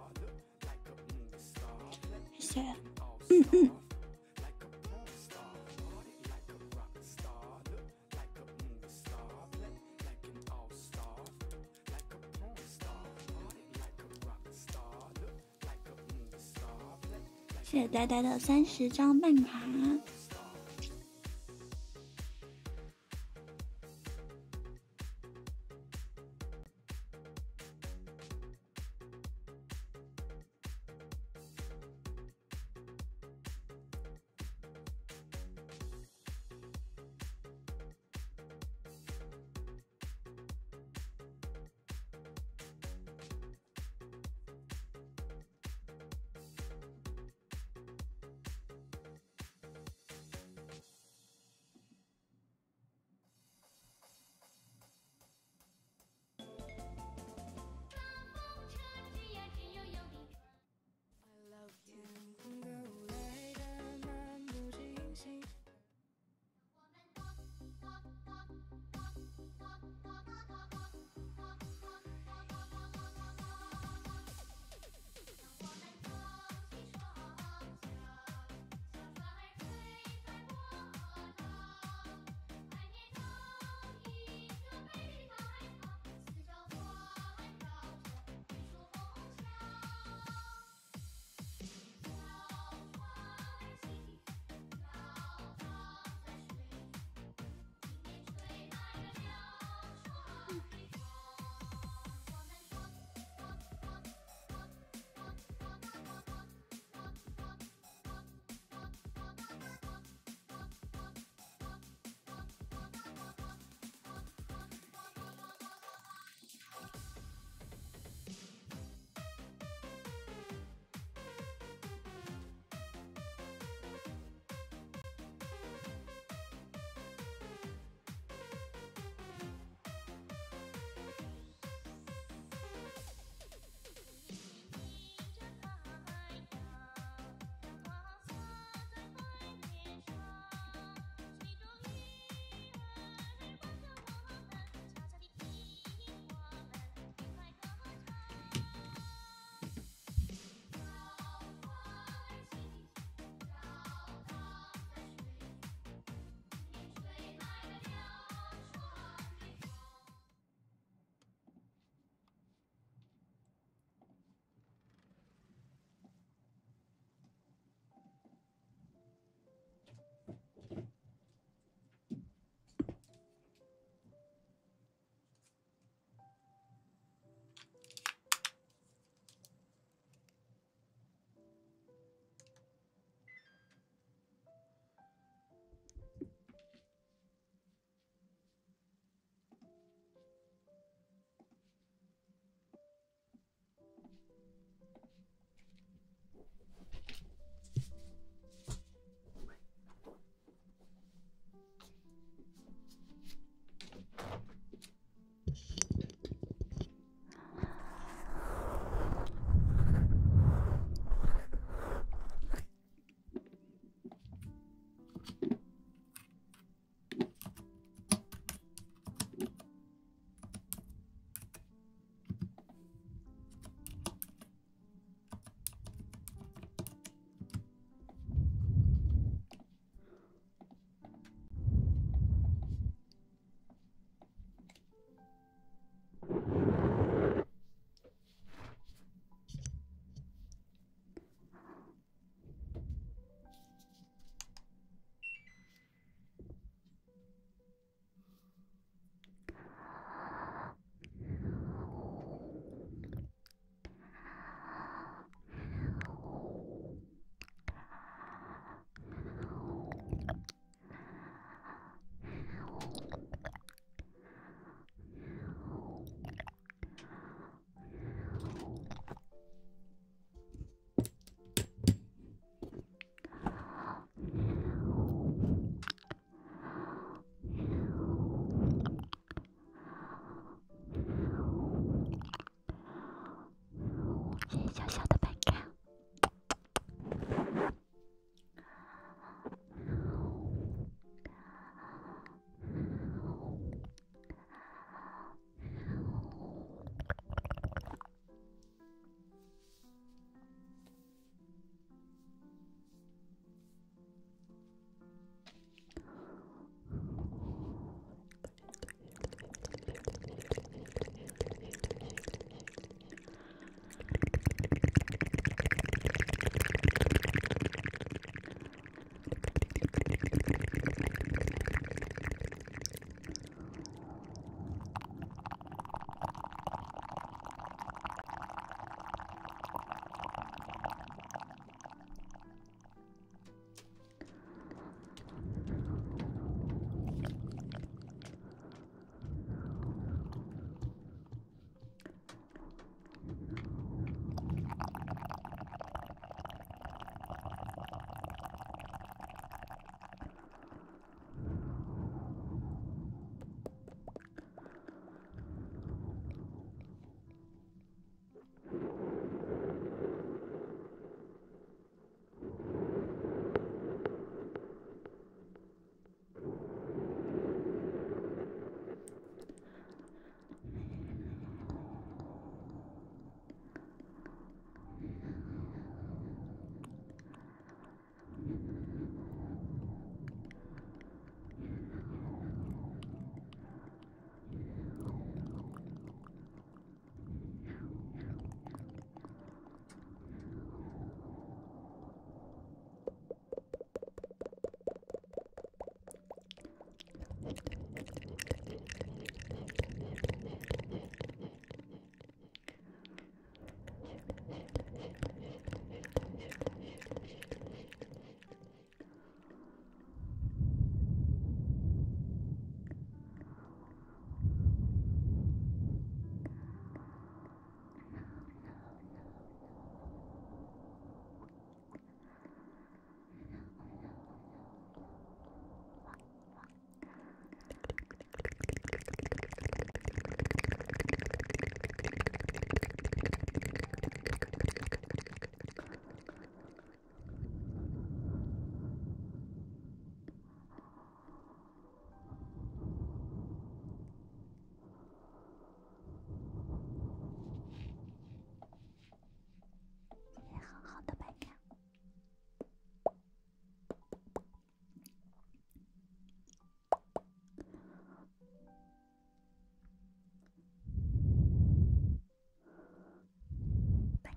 谢谢，嗯嗯。谢谢呆呆的三十张办卡。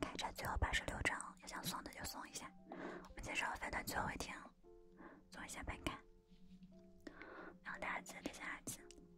开着最后八十六张，有想送的就送一下。我们介绍分段最后一天，送一下白卡，然后大家记得下一期。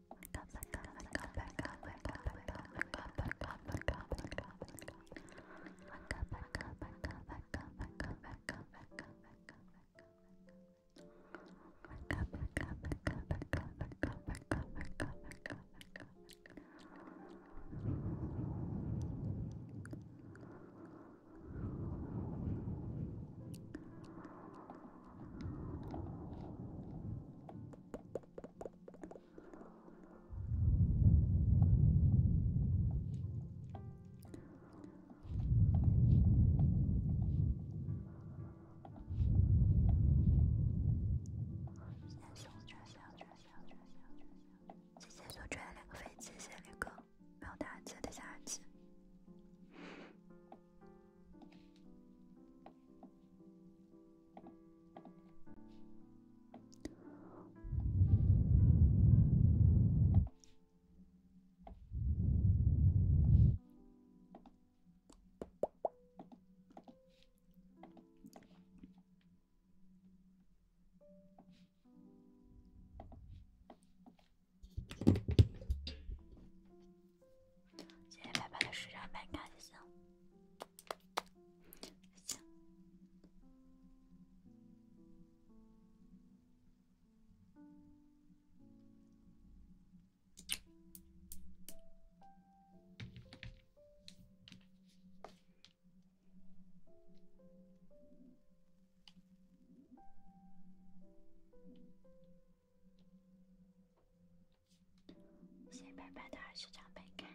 谢谢白白的二十张白卡，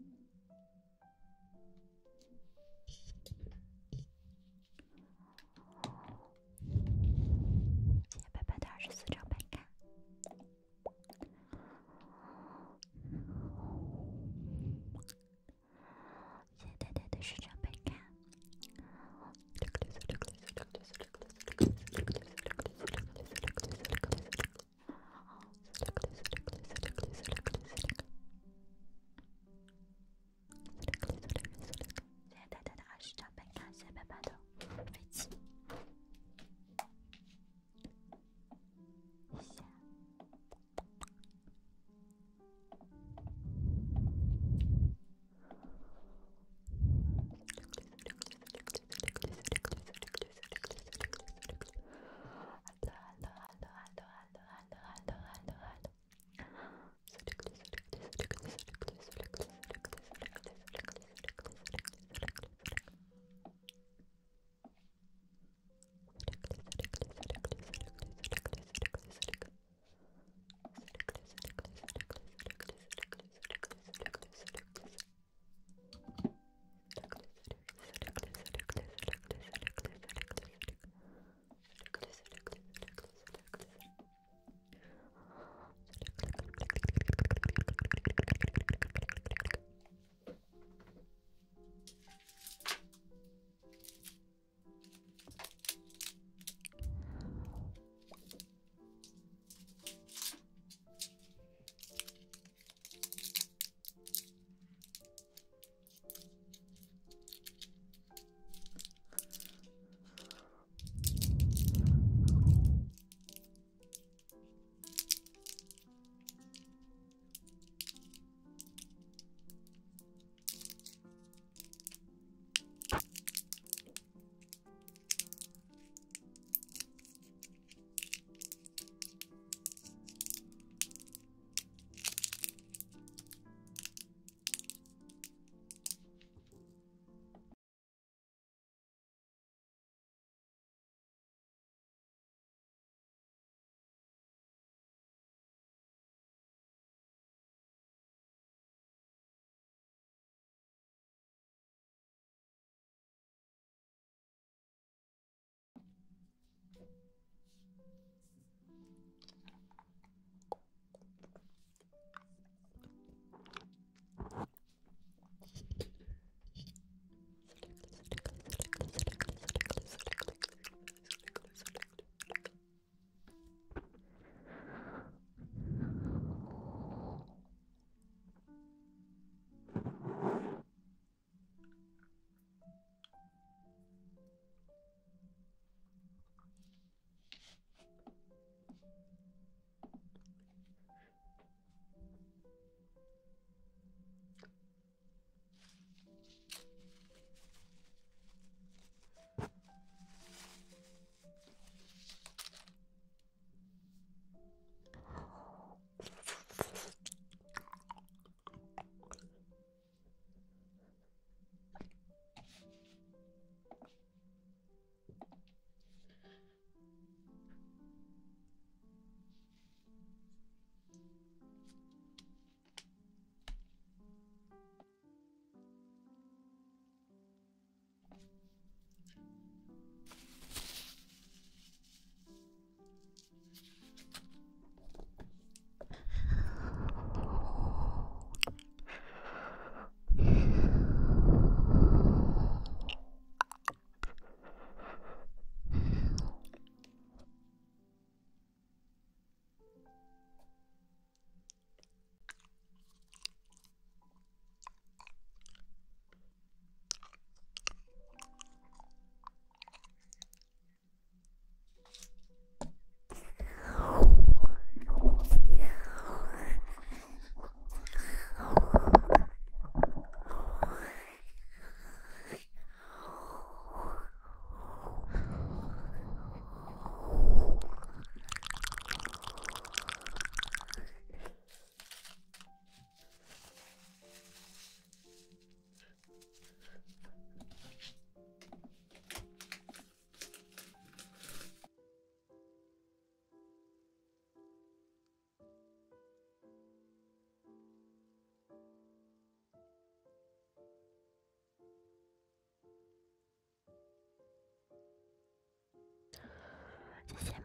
谢谢白白的二十四张白卡，谢谢呆呆的十张白卡。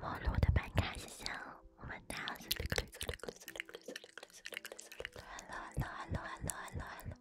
陌路的办卡，谢谢我们的。Hello hello hello hello hello hello。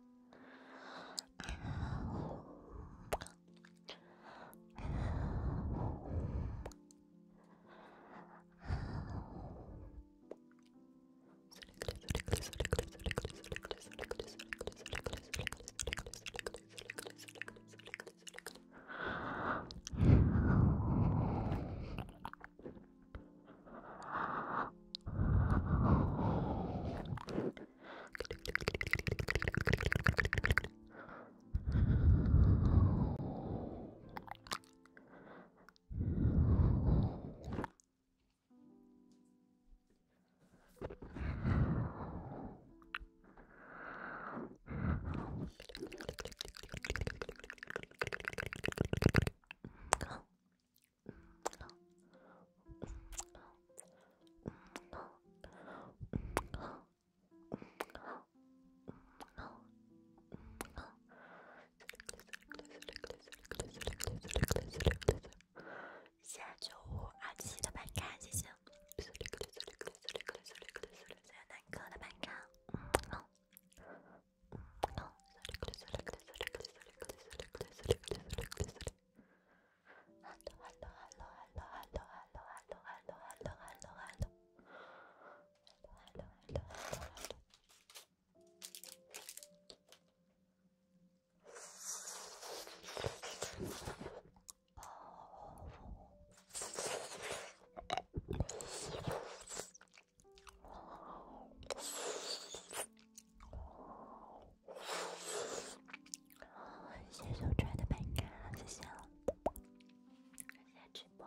谢谢手拽的白卡，谢谢了，感谢直播。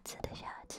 次的下次。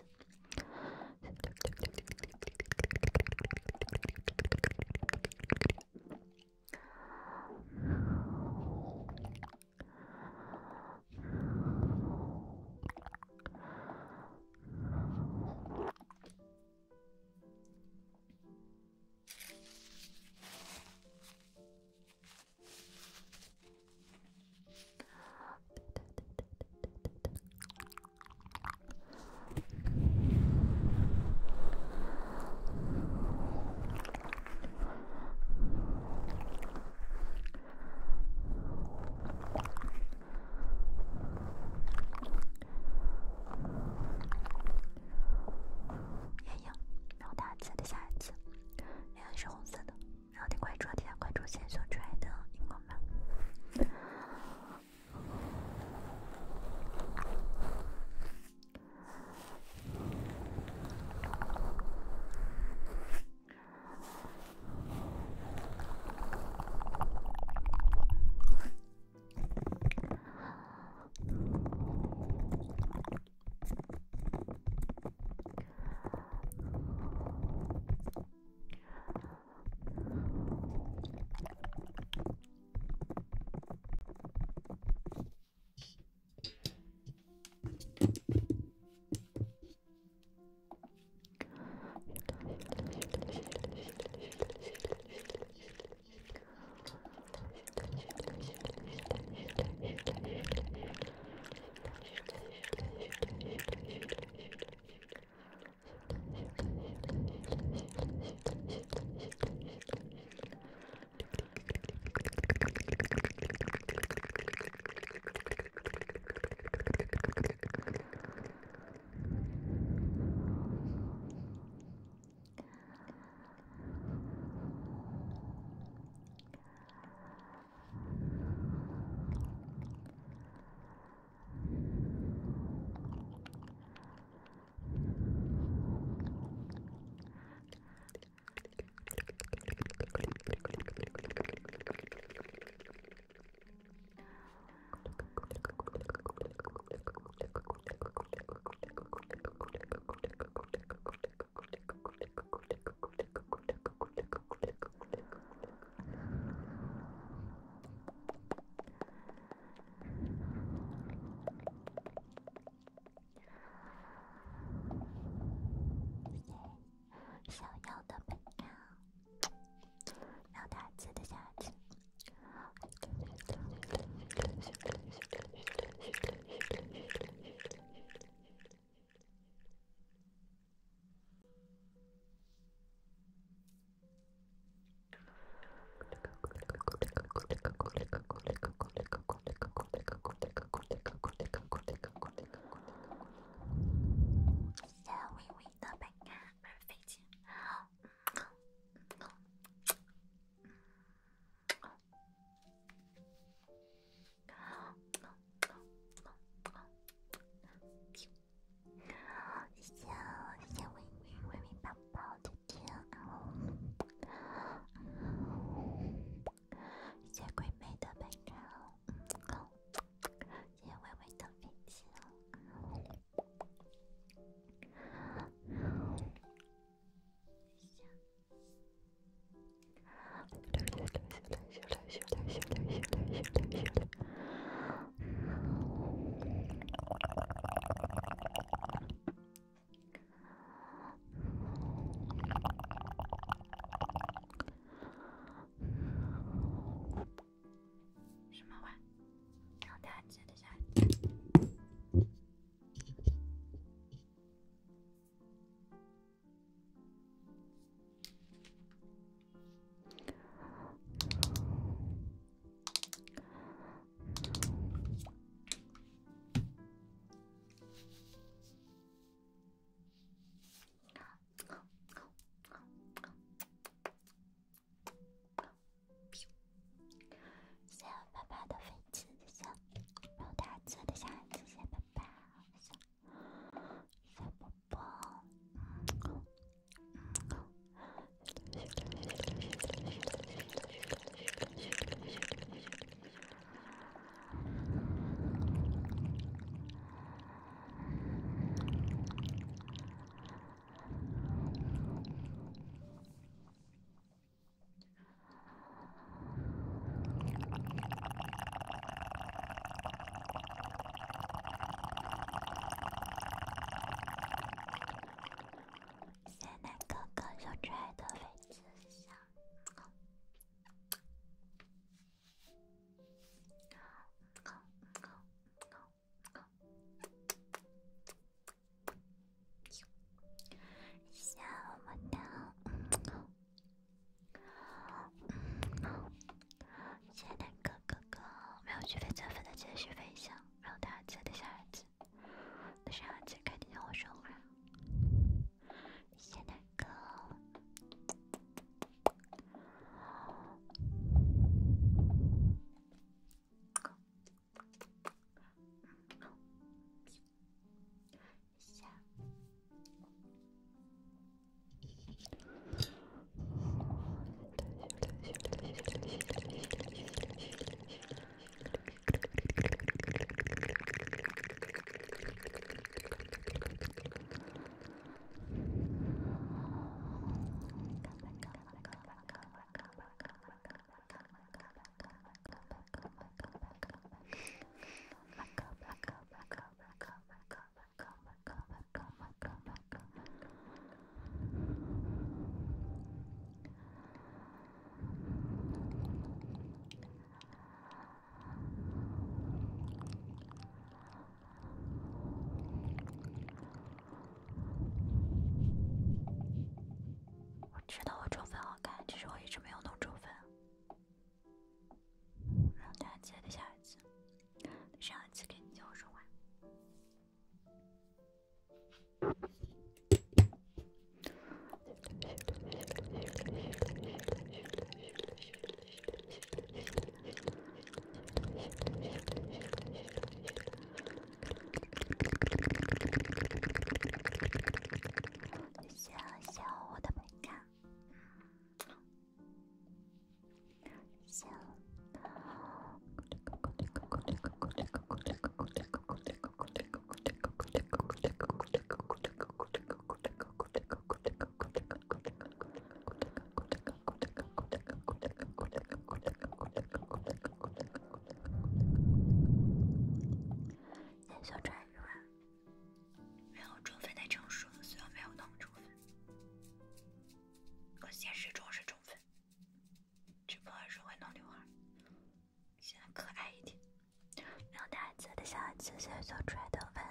前始终是中分，直播的时候会弄刘海，现在可爱一点。然后大家记得下一次现在做出来的粉。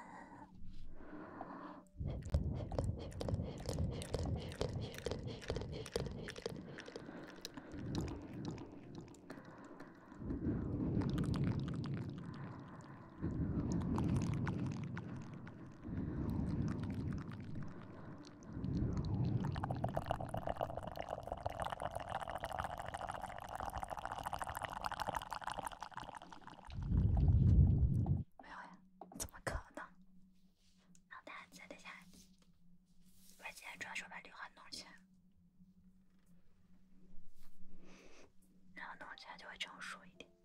没有呀，怎么可能？让大家记得下一次。我今天主要是把刘海弄起来，然后弄起来就会成熟一点。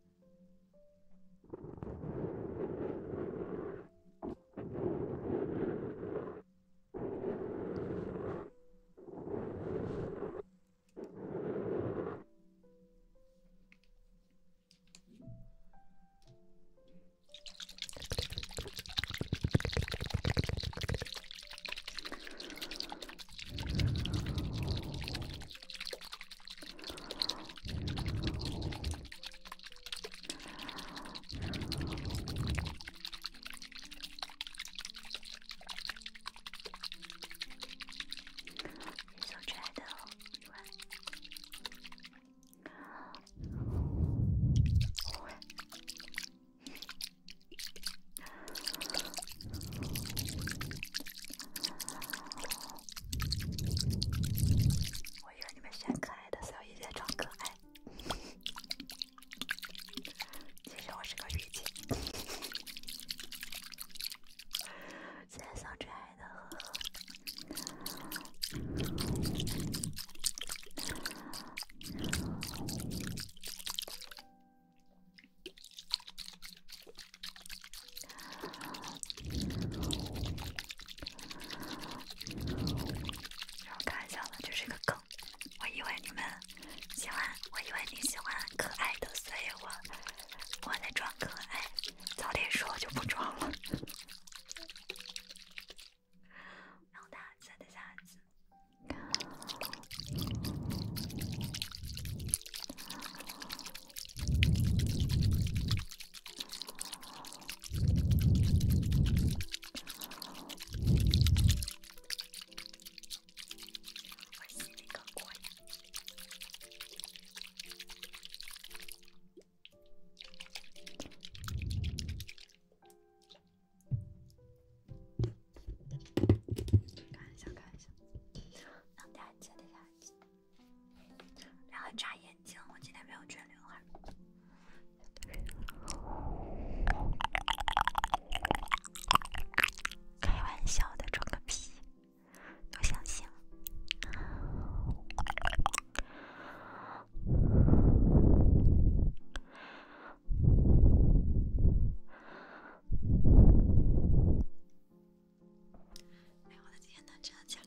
送出来的一万。我以为你们选可爱的，所以在装可爱。其实我是个御姐。现在送出来的呵呵。我开玩笑的，这是个梗。我以为你们喜欢，我以为你喜欢可爱的，所以我我在装可爱。早点说就不装了。让大家记得下一次。我心里可过瘾。看一下，看一下，让大家记得下一次。然后眨眼睛，我今天没有卷刘海。开玩笑的，装个屁，都相信了。哎，我的天哪，真的假的？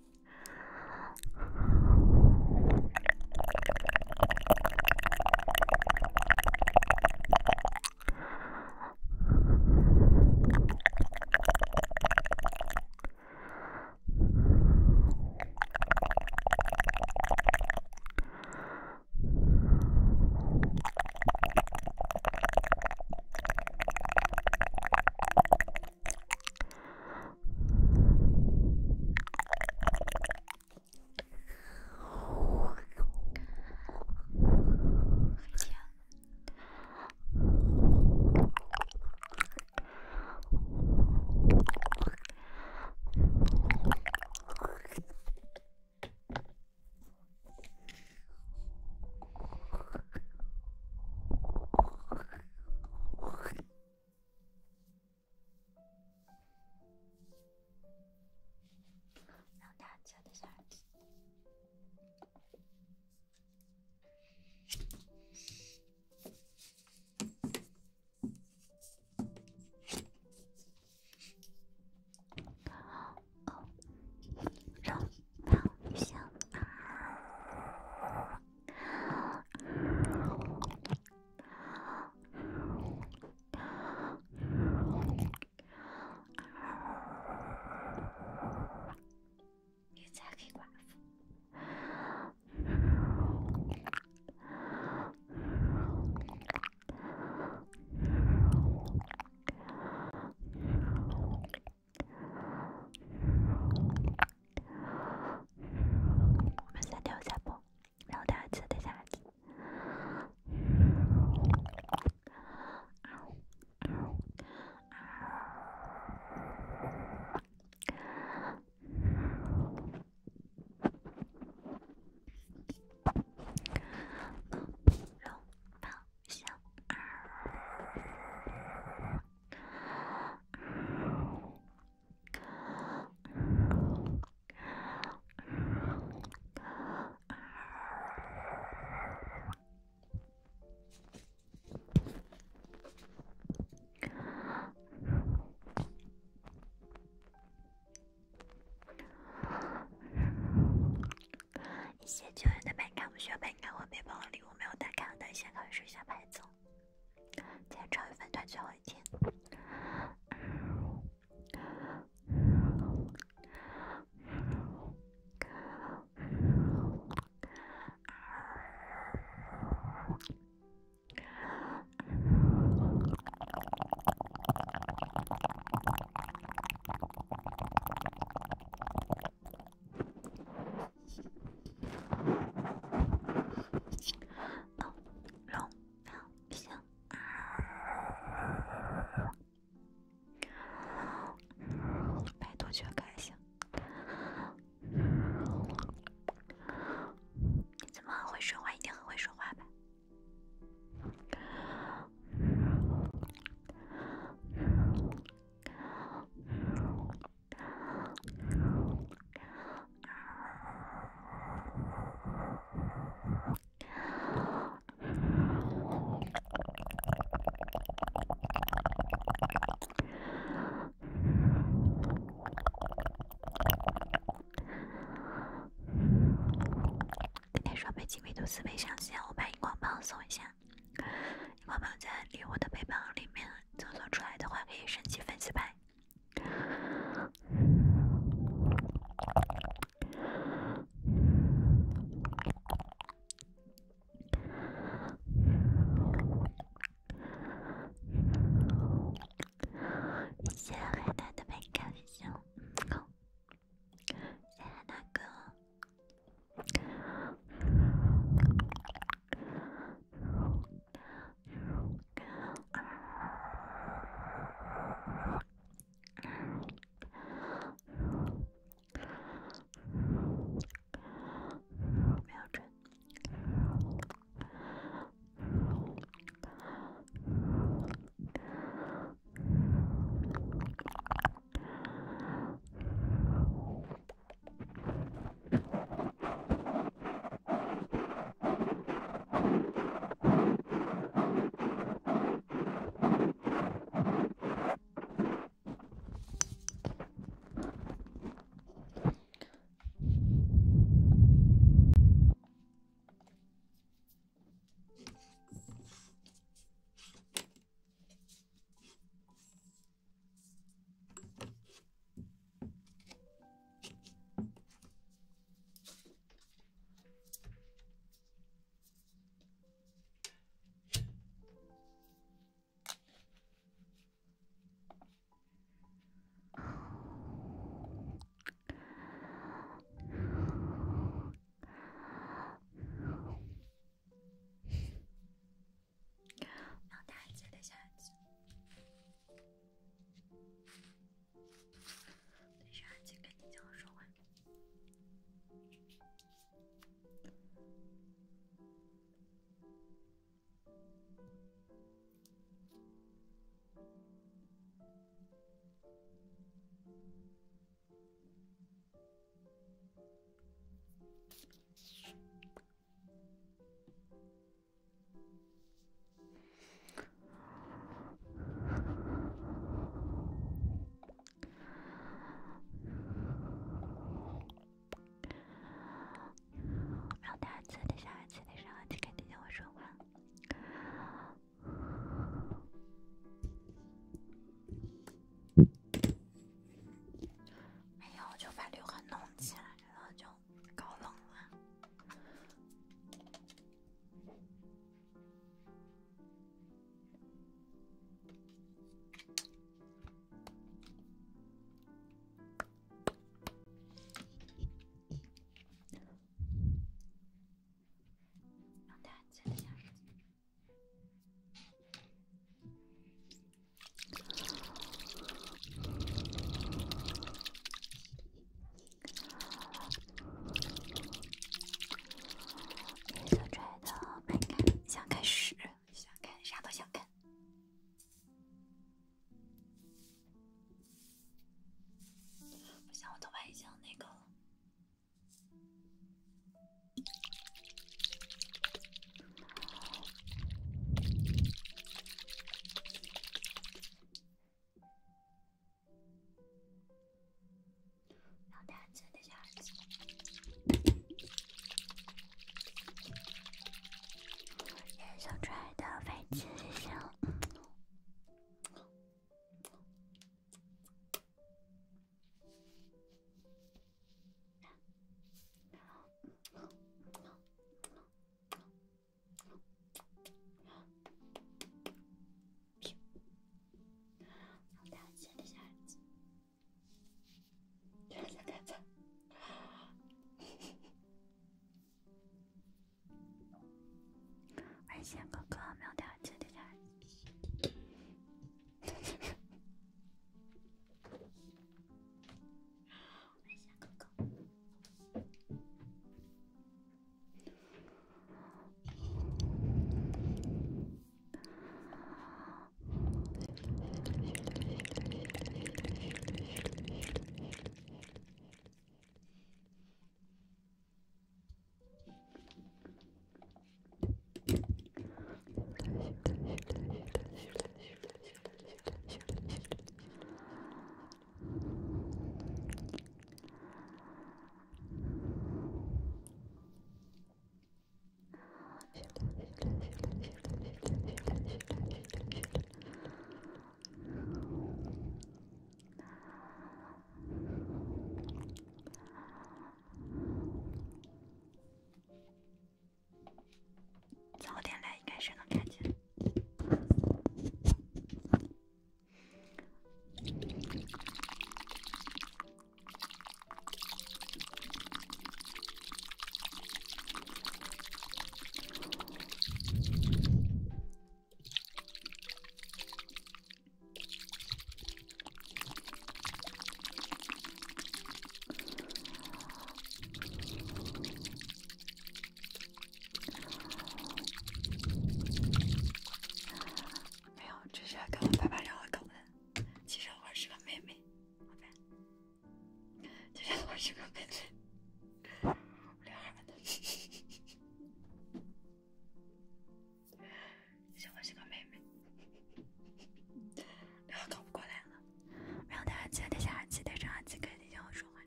天，让大家记得下一次。让让一下。你才给寡妇。 谢九元的白卡，不需要白卡或背包礼物没有打卡的，先考虑说一下白走。今天超一分团最后一天。拜托去看一下。你怎么很会说话？一定很会说话吧？今天双倍精密度四倍上线，我把荧光棒送一下。荧光棒在礼物的背包里面，搜索出来的话可以升级粉丝牌。谢谢海南的白卡，谢谢我，好，谢谢海南哥。瞄准。让大家接着下去。等下去跟你讲说话。让大家接着下去，等下去跟你讲我说话。没有，就把刘海弄起来，然后就搞冷了。让大家接着下去。你所拽的白看，想看屎，想看啥都想看。不行，我头发已经那个了。让大家接着下去。 小拽的飞机小。危险哥哥，没有掉下去，掉下去。危险哥哥。早点来应该是能看见。没有，只是跟我爸爸让我搞的。其实我是个妹妹，好吧？其实我是个妹妹，刘海的。其实我是个妹妹，然后搞不过来了。然后大家记得下耳机，戴上耳机可以听见我说话。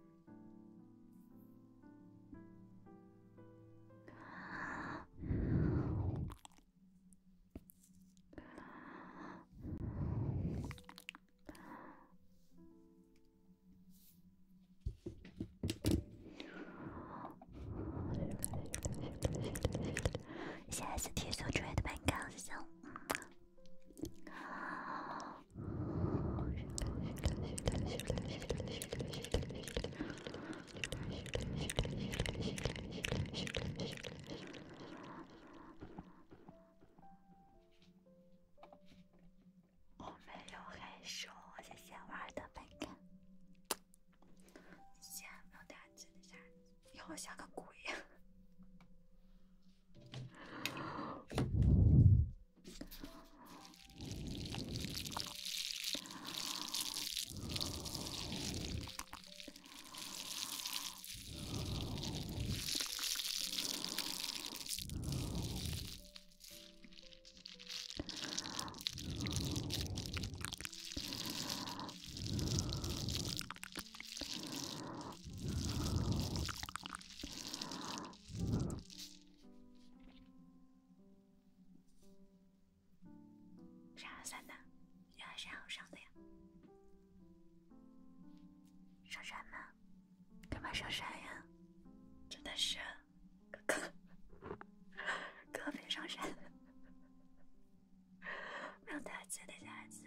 谢谢 S T 所追的板杠，谢谢。我没有害羞，谢谢玩的板杠。谢谢，没有大家记得下，以后像个鬼呀。啥三的？原来是好上的呀！上山吗？干嘛上山呀？真的是，哥哥，哥哥别上山！让大家记得下一次。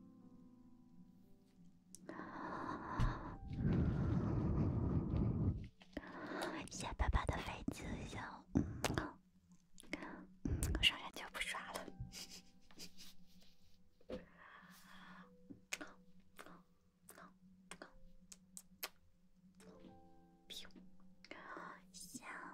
谢谢爸爸的飞机笑。我上山就不刷了。香。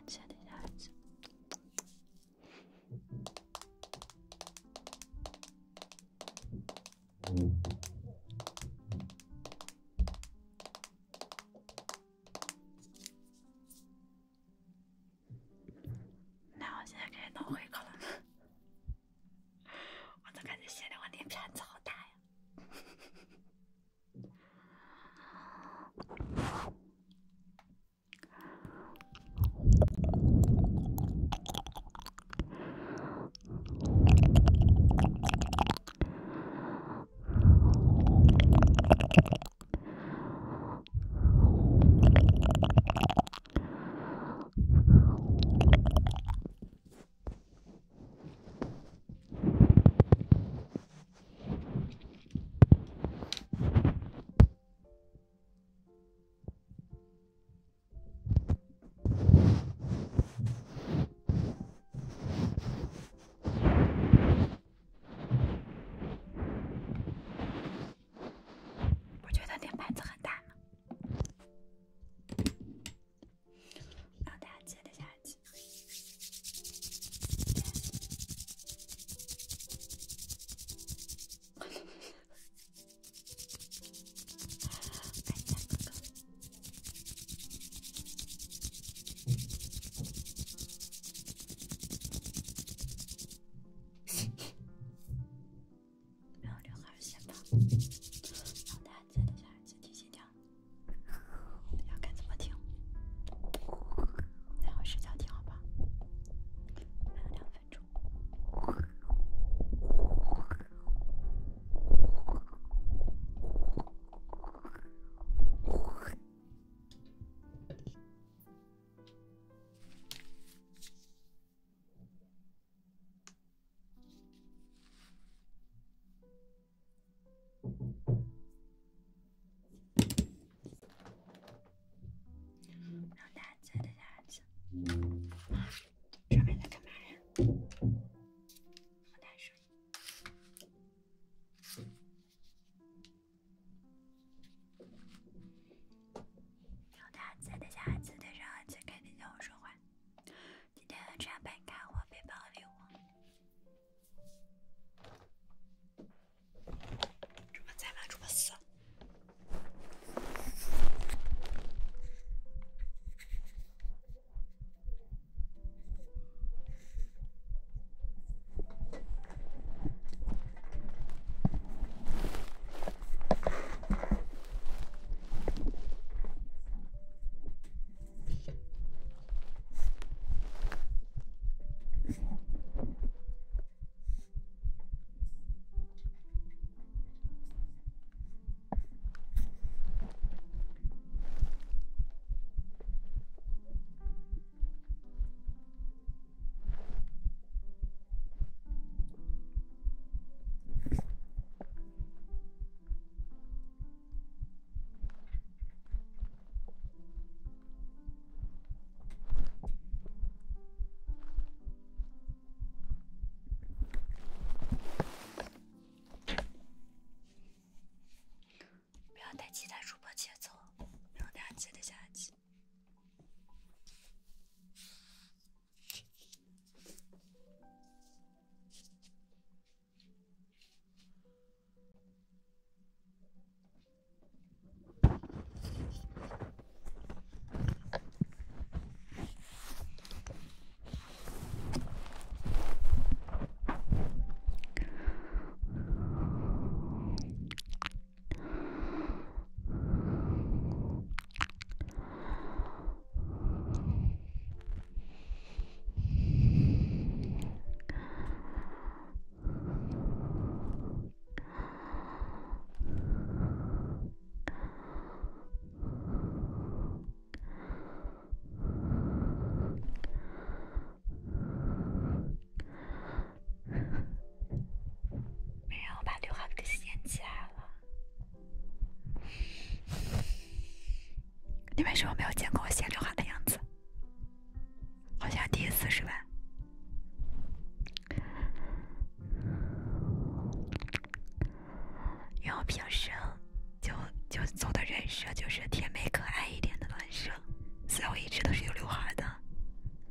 接的下去。那我现在可以弄回口了吗？我都感觉现在我脸盘子好大呀。我觉得脸盘子很大呢，让大家接着下去。没有刘海先吧，让大家接着下去，提心跳，要看怎么听，然后睡觉听好不好？还有两分钟。让大家接着下去。上面在干嘛呀？好大声音！让大家接着下去，戴上耳机，赶紧听我说话。今天的茶盘卡我背包礼物。主播在吗？主播死了。不要带其他主播节奏，让大家接着下去。没让我把刘海给掀起来了。你们是不是没有见过我掀刘海的样子？好像第一次是吧？因为我平时就就走的人设就是甜美可爱一点的人设，所以我一直都是有刘海的。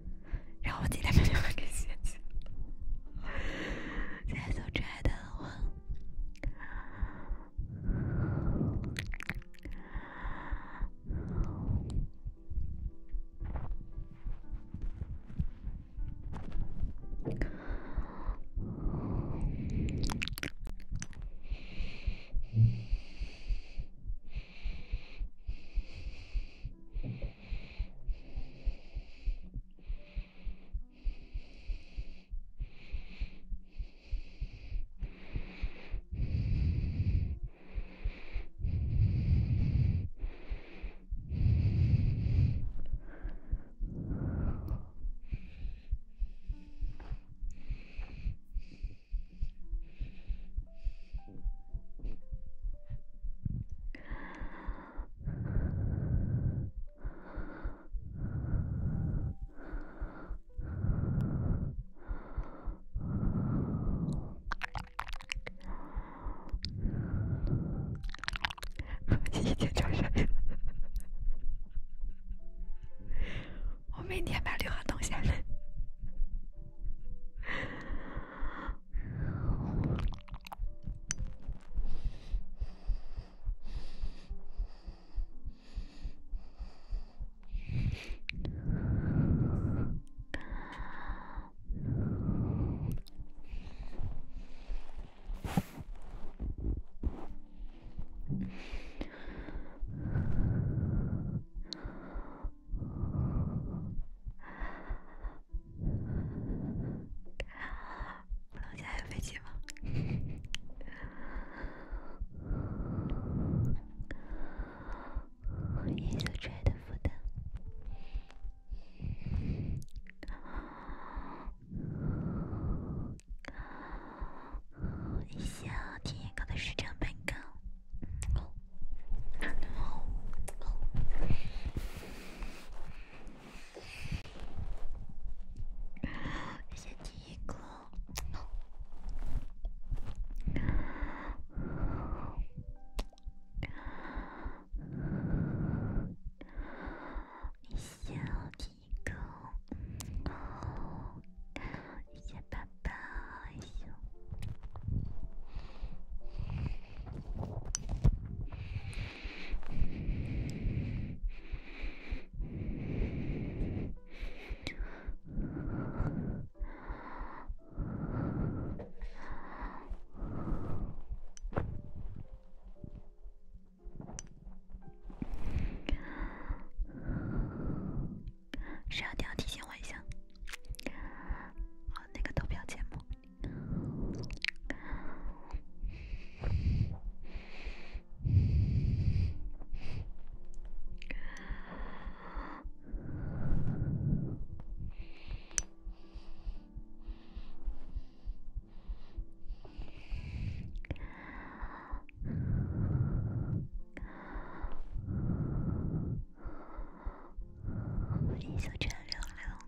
十二点要提醒我一下。好，那个投票节目。一小陈聊聊。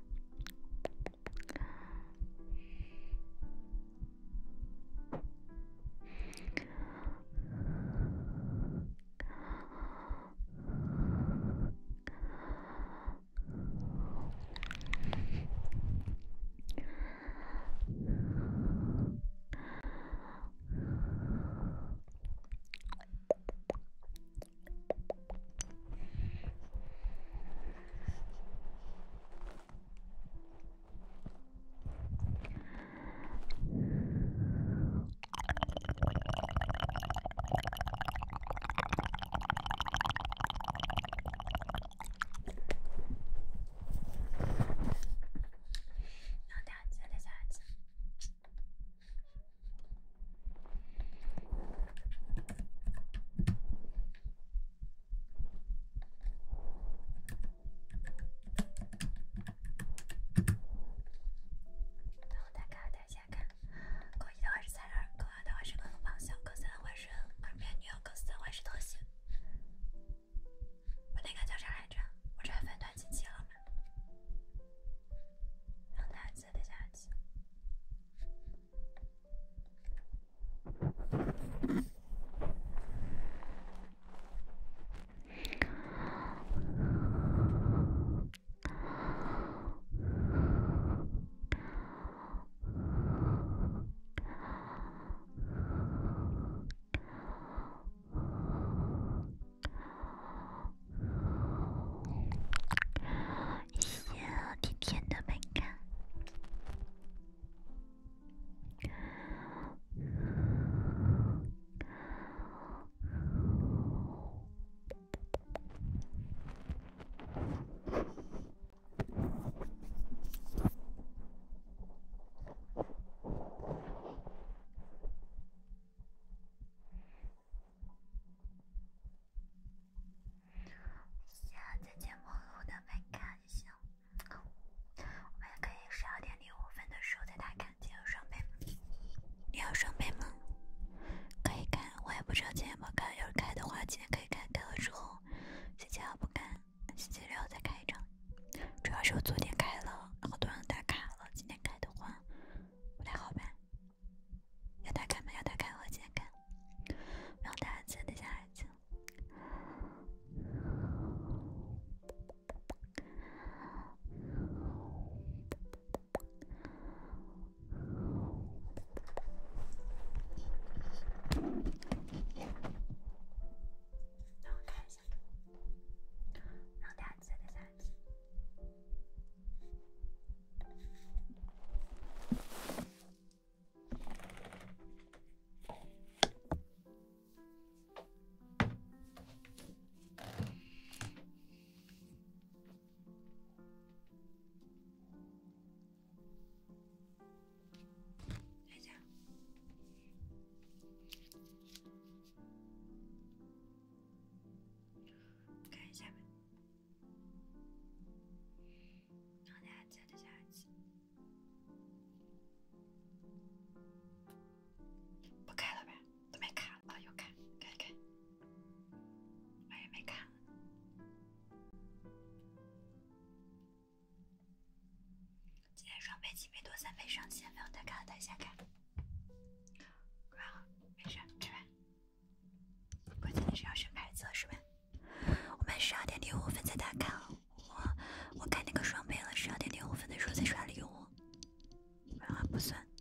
倍几倍多三倍上线，没有带卡的带下卡。然后没事，吃饭。关键的是要选牌子是吧？我们十二点零五分再打卡，我我开那个双倍了，十二点零五分的时候再刷礼物，然后不算。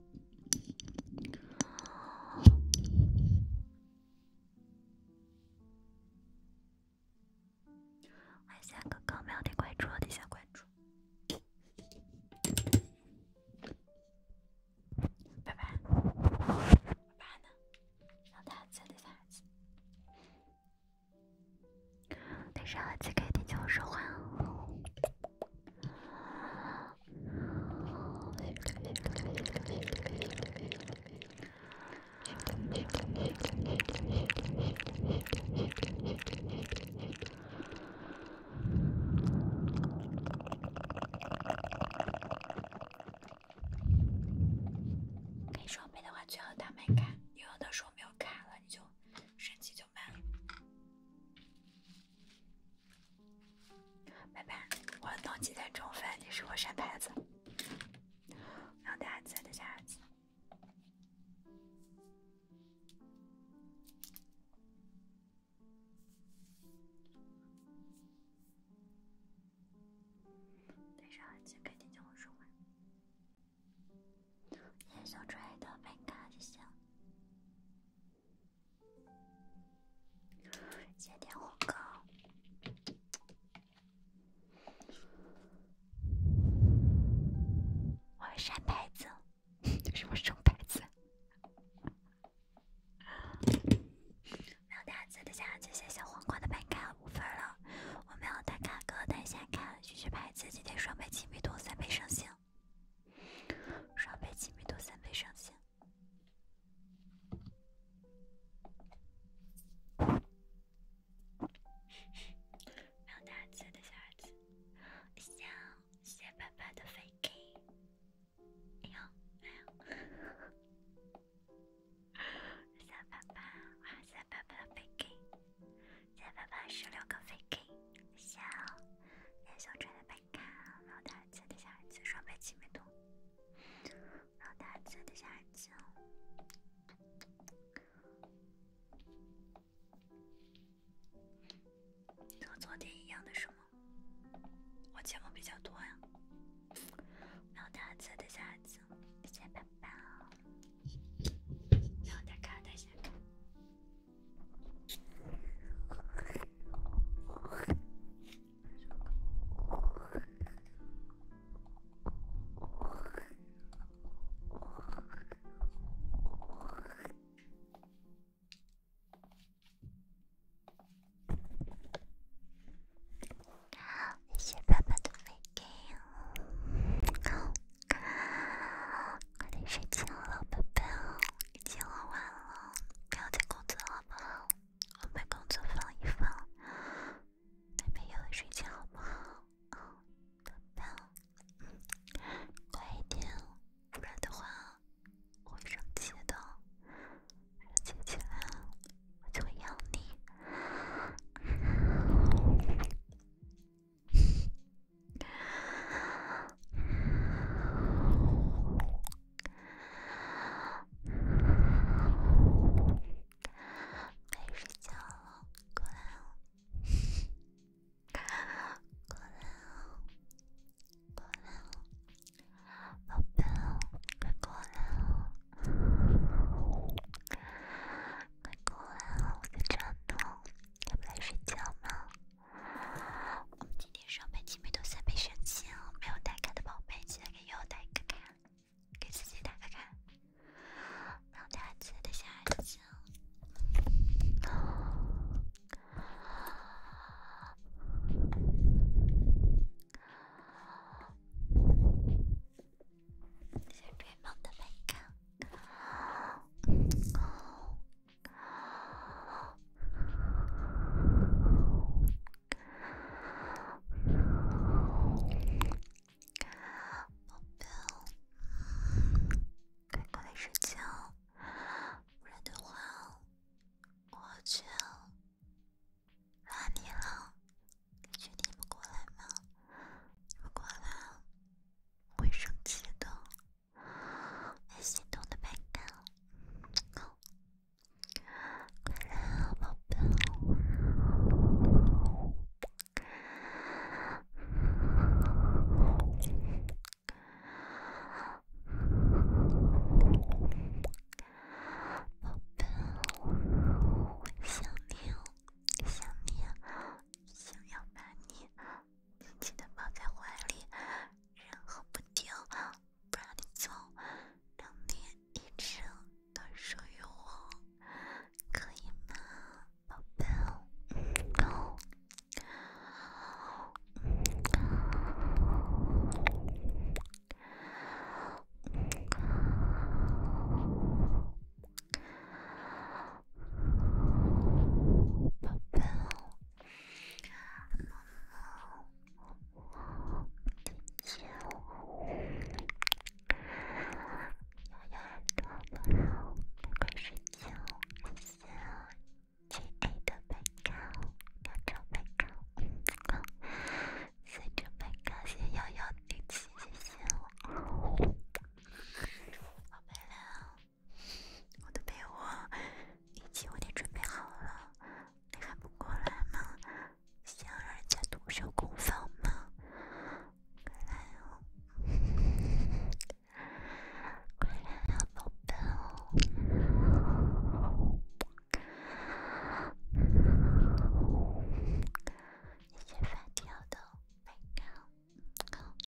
欢迎下哥哥，没有点关注，点下关注。拜拜。我爸呢？让他再等下一次。戴上耳机可以听见我说话哦。 拜拜，我弄几点钟分，你是我闪牌子，让大家猜的下子。对上这个你听我说完。叶小拽的麦卡就行。谢天火哥。我要闪牌子，这是我生牌子。没有大家猜的下这些小黄瓜的麦卡五分了。我没有大卡哥带下卡，继续牌子，今天双倍亲密度，三倍上线。双倍亲密度，三倍上线。没有大家猜的下子，想谢爸爸的飞 K。哎呦哎呦，谢爸爸，哇，谢爸爸的飞 K，谢爸爸十六个飞 K，想叶小川的白卡，然后大家猜的下子双倍亲密度，然后大家猜的下子。和昨天一样的是吗？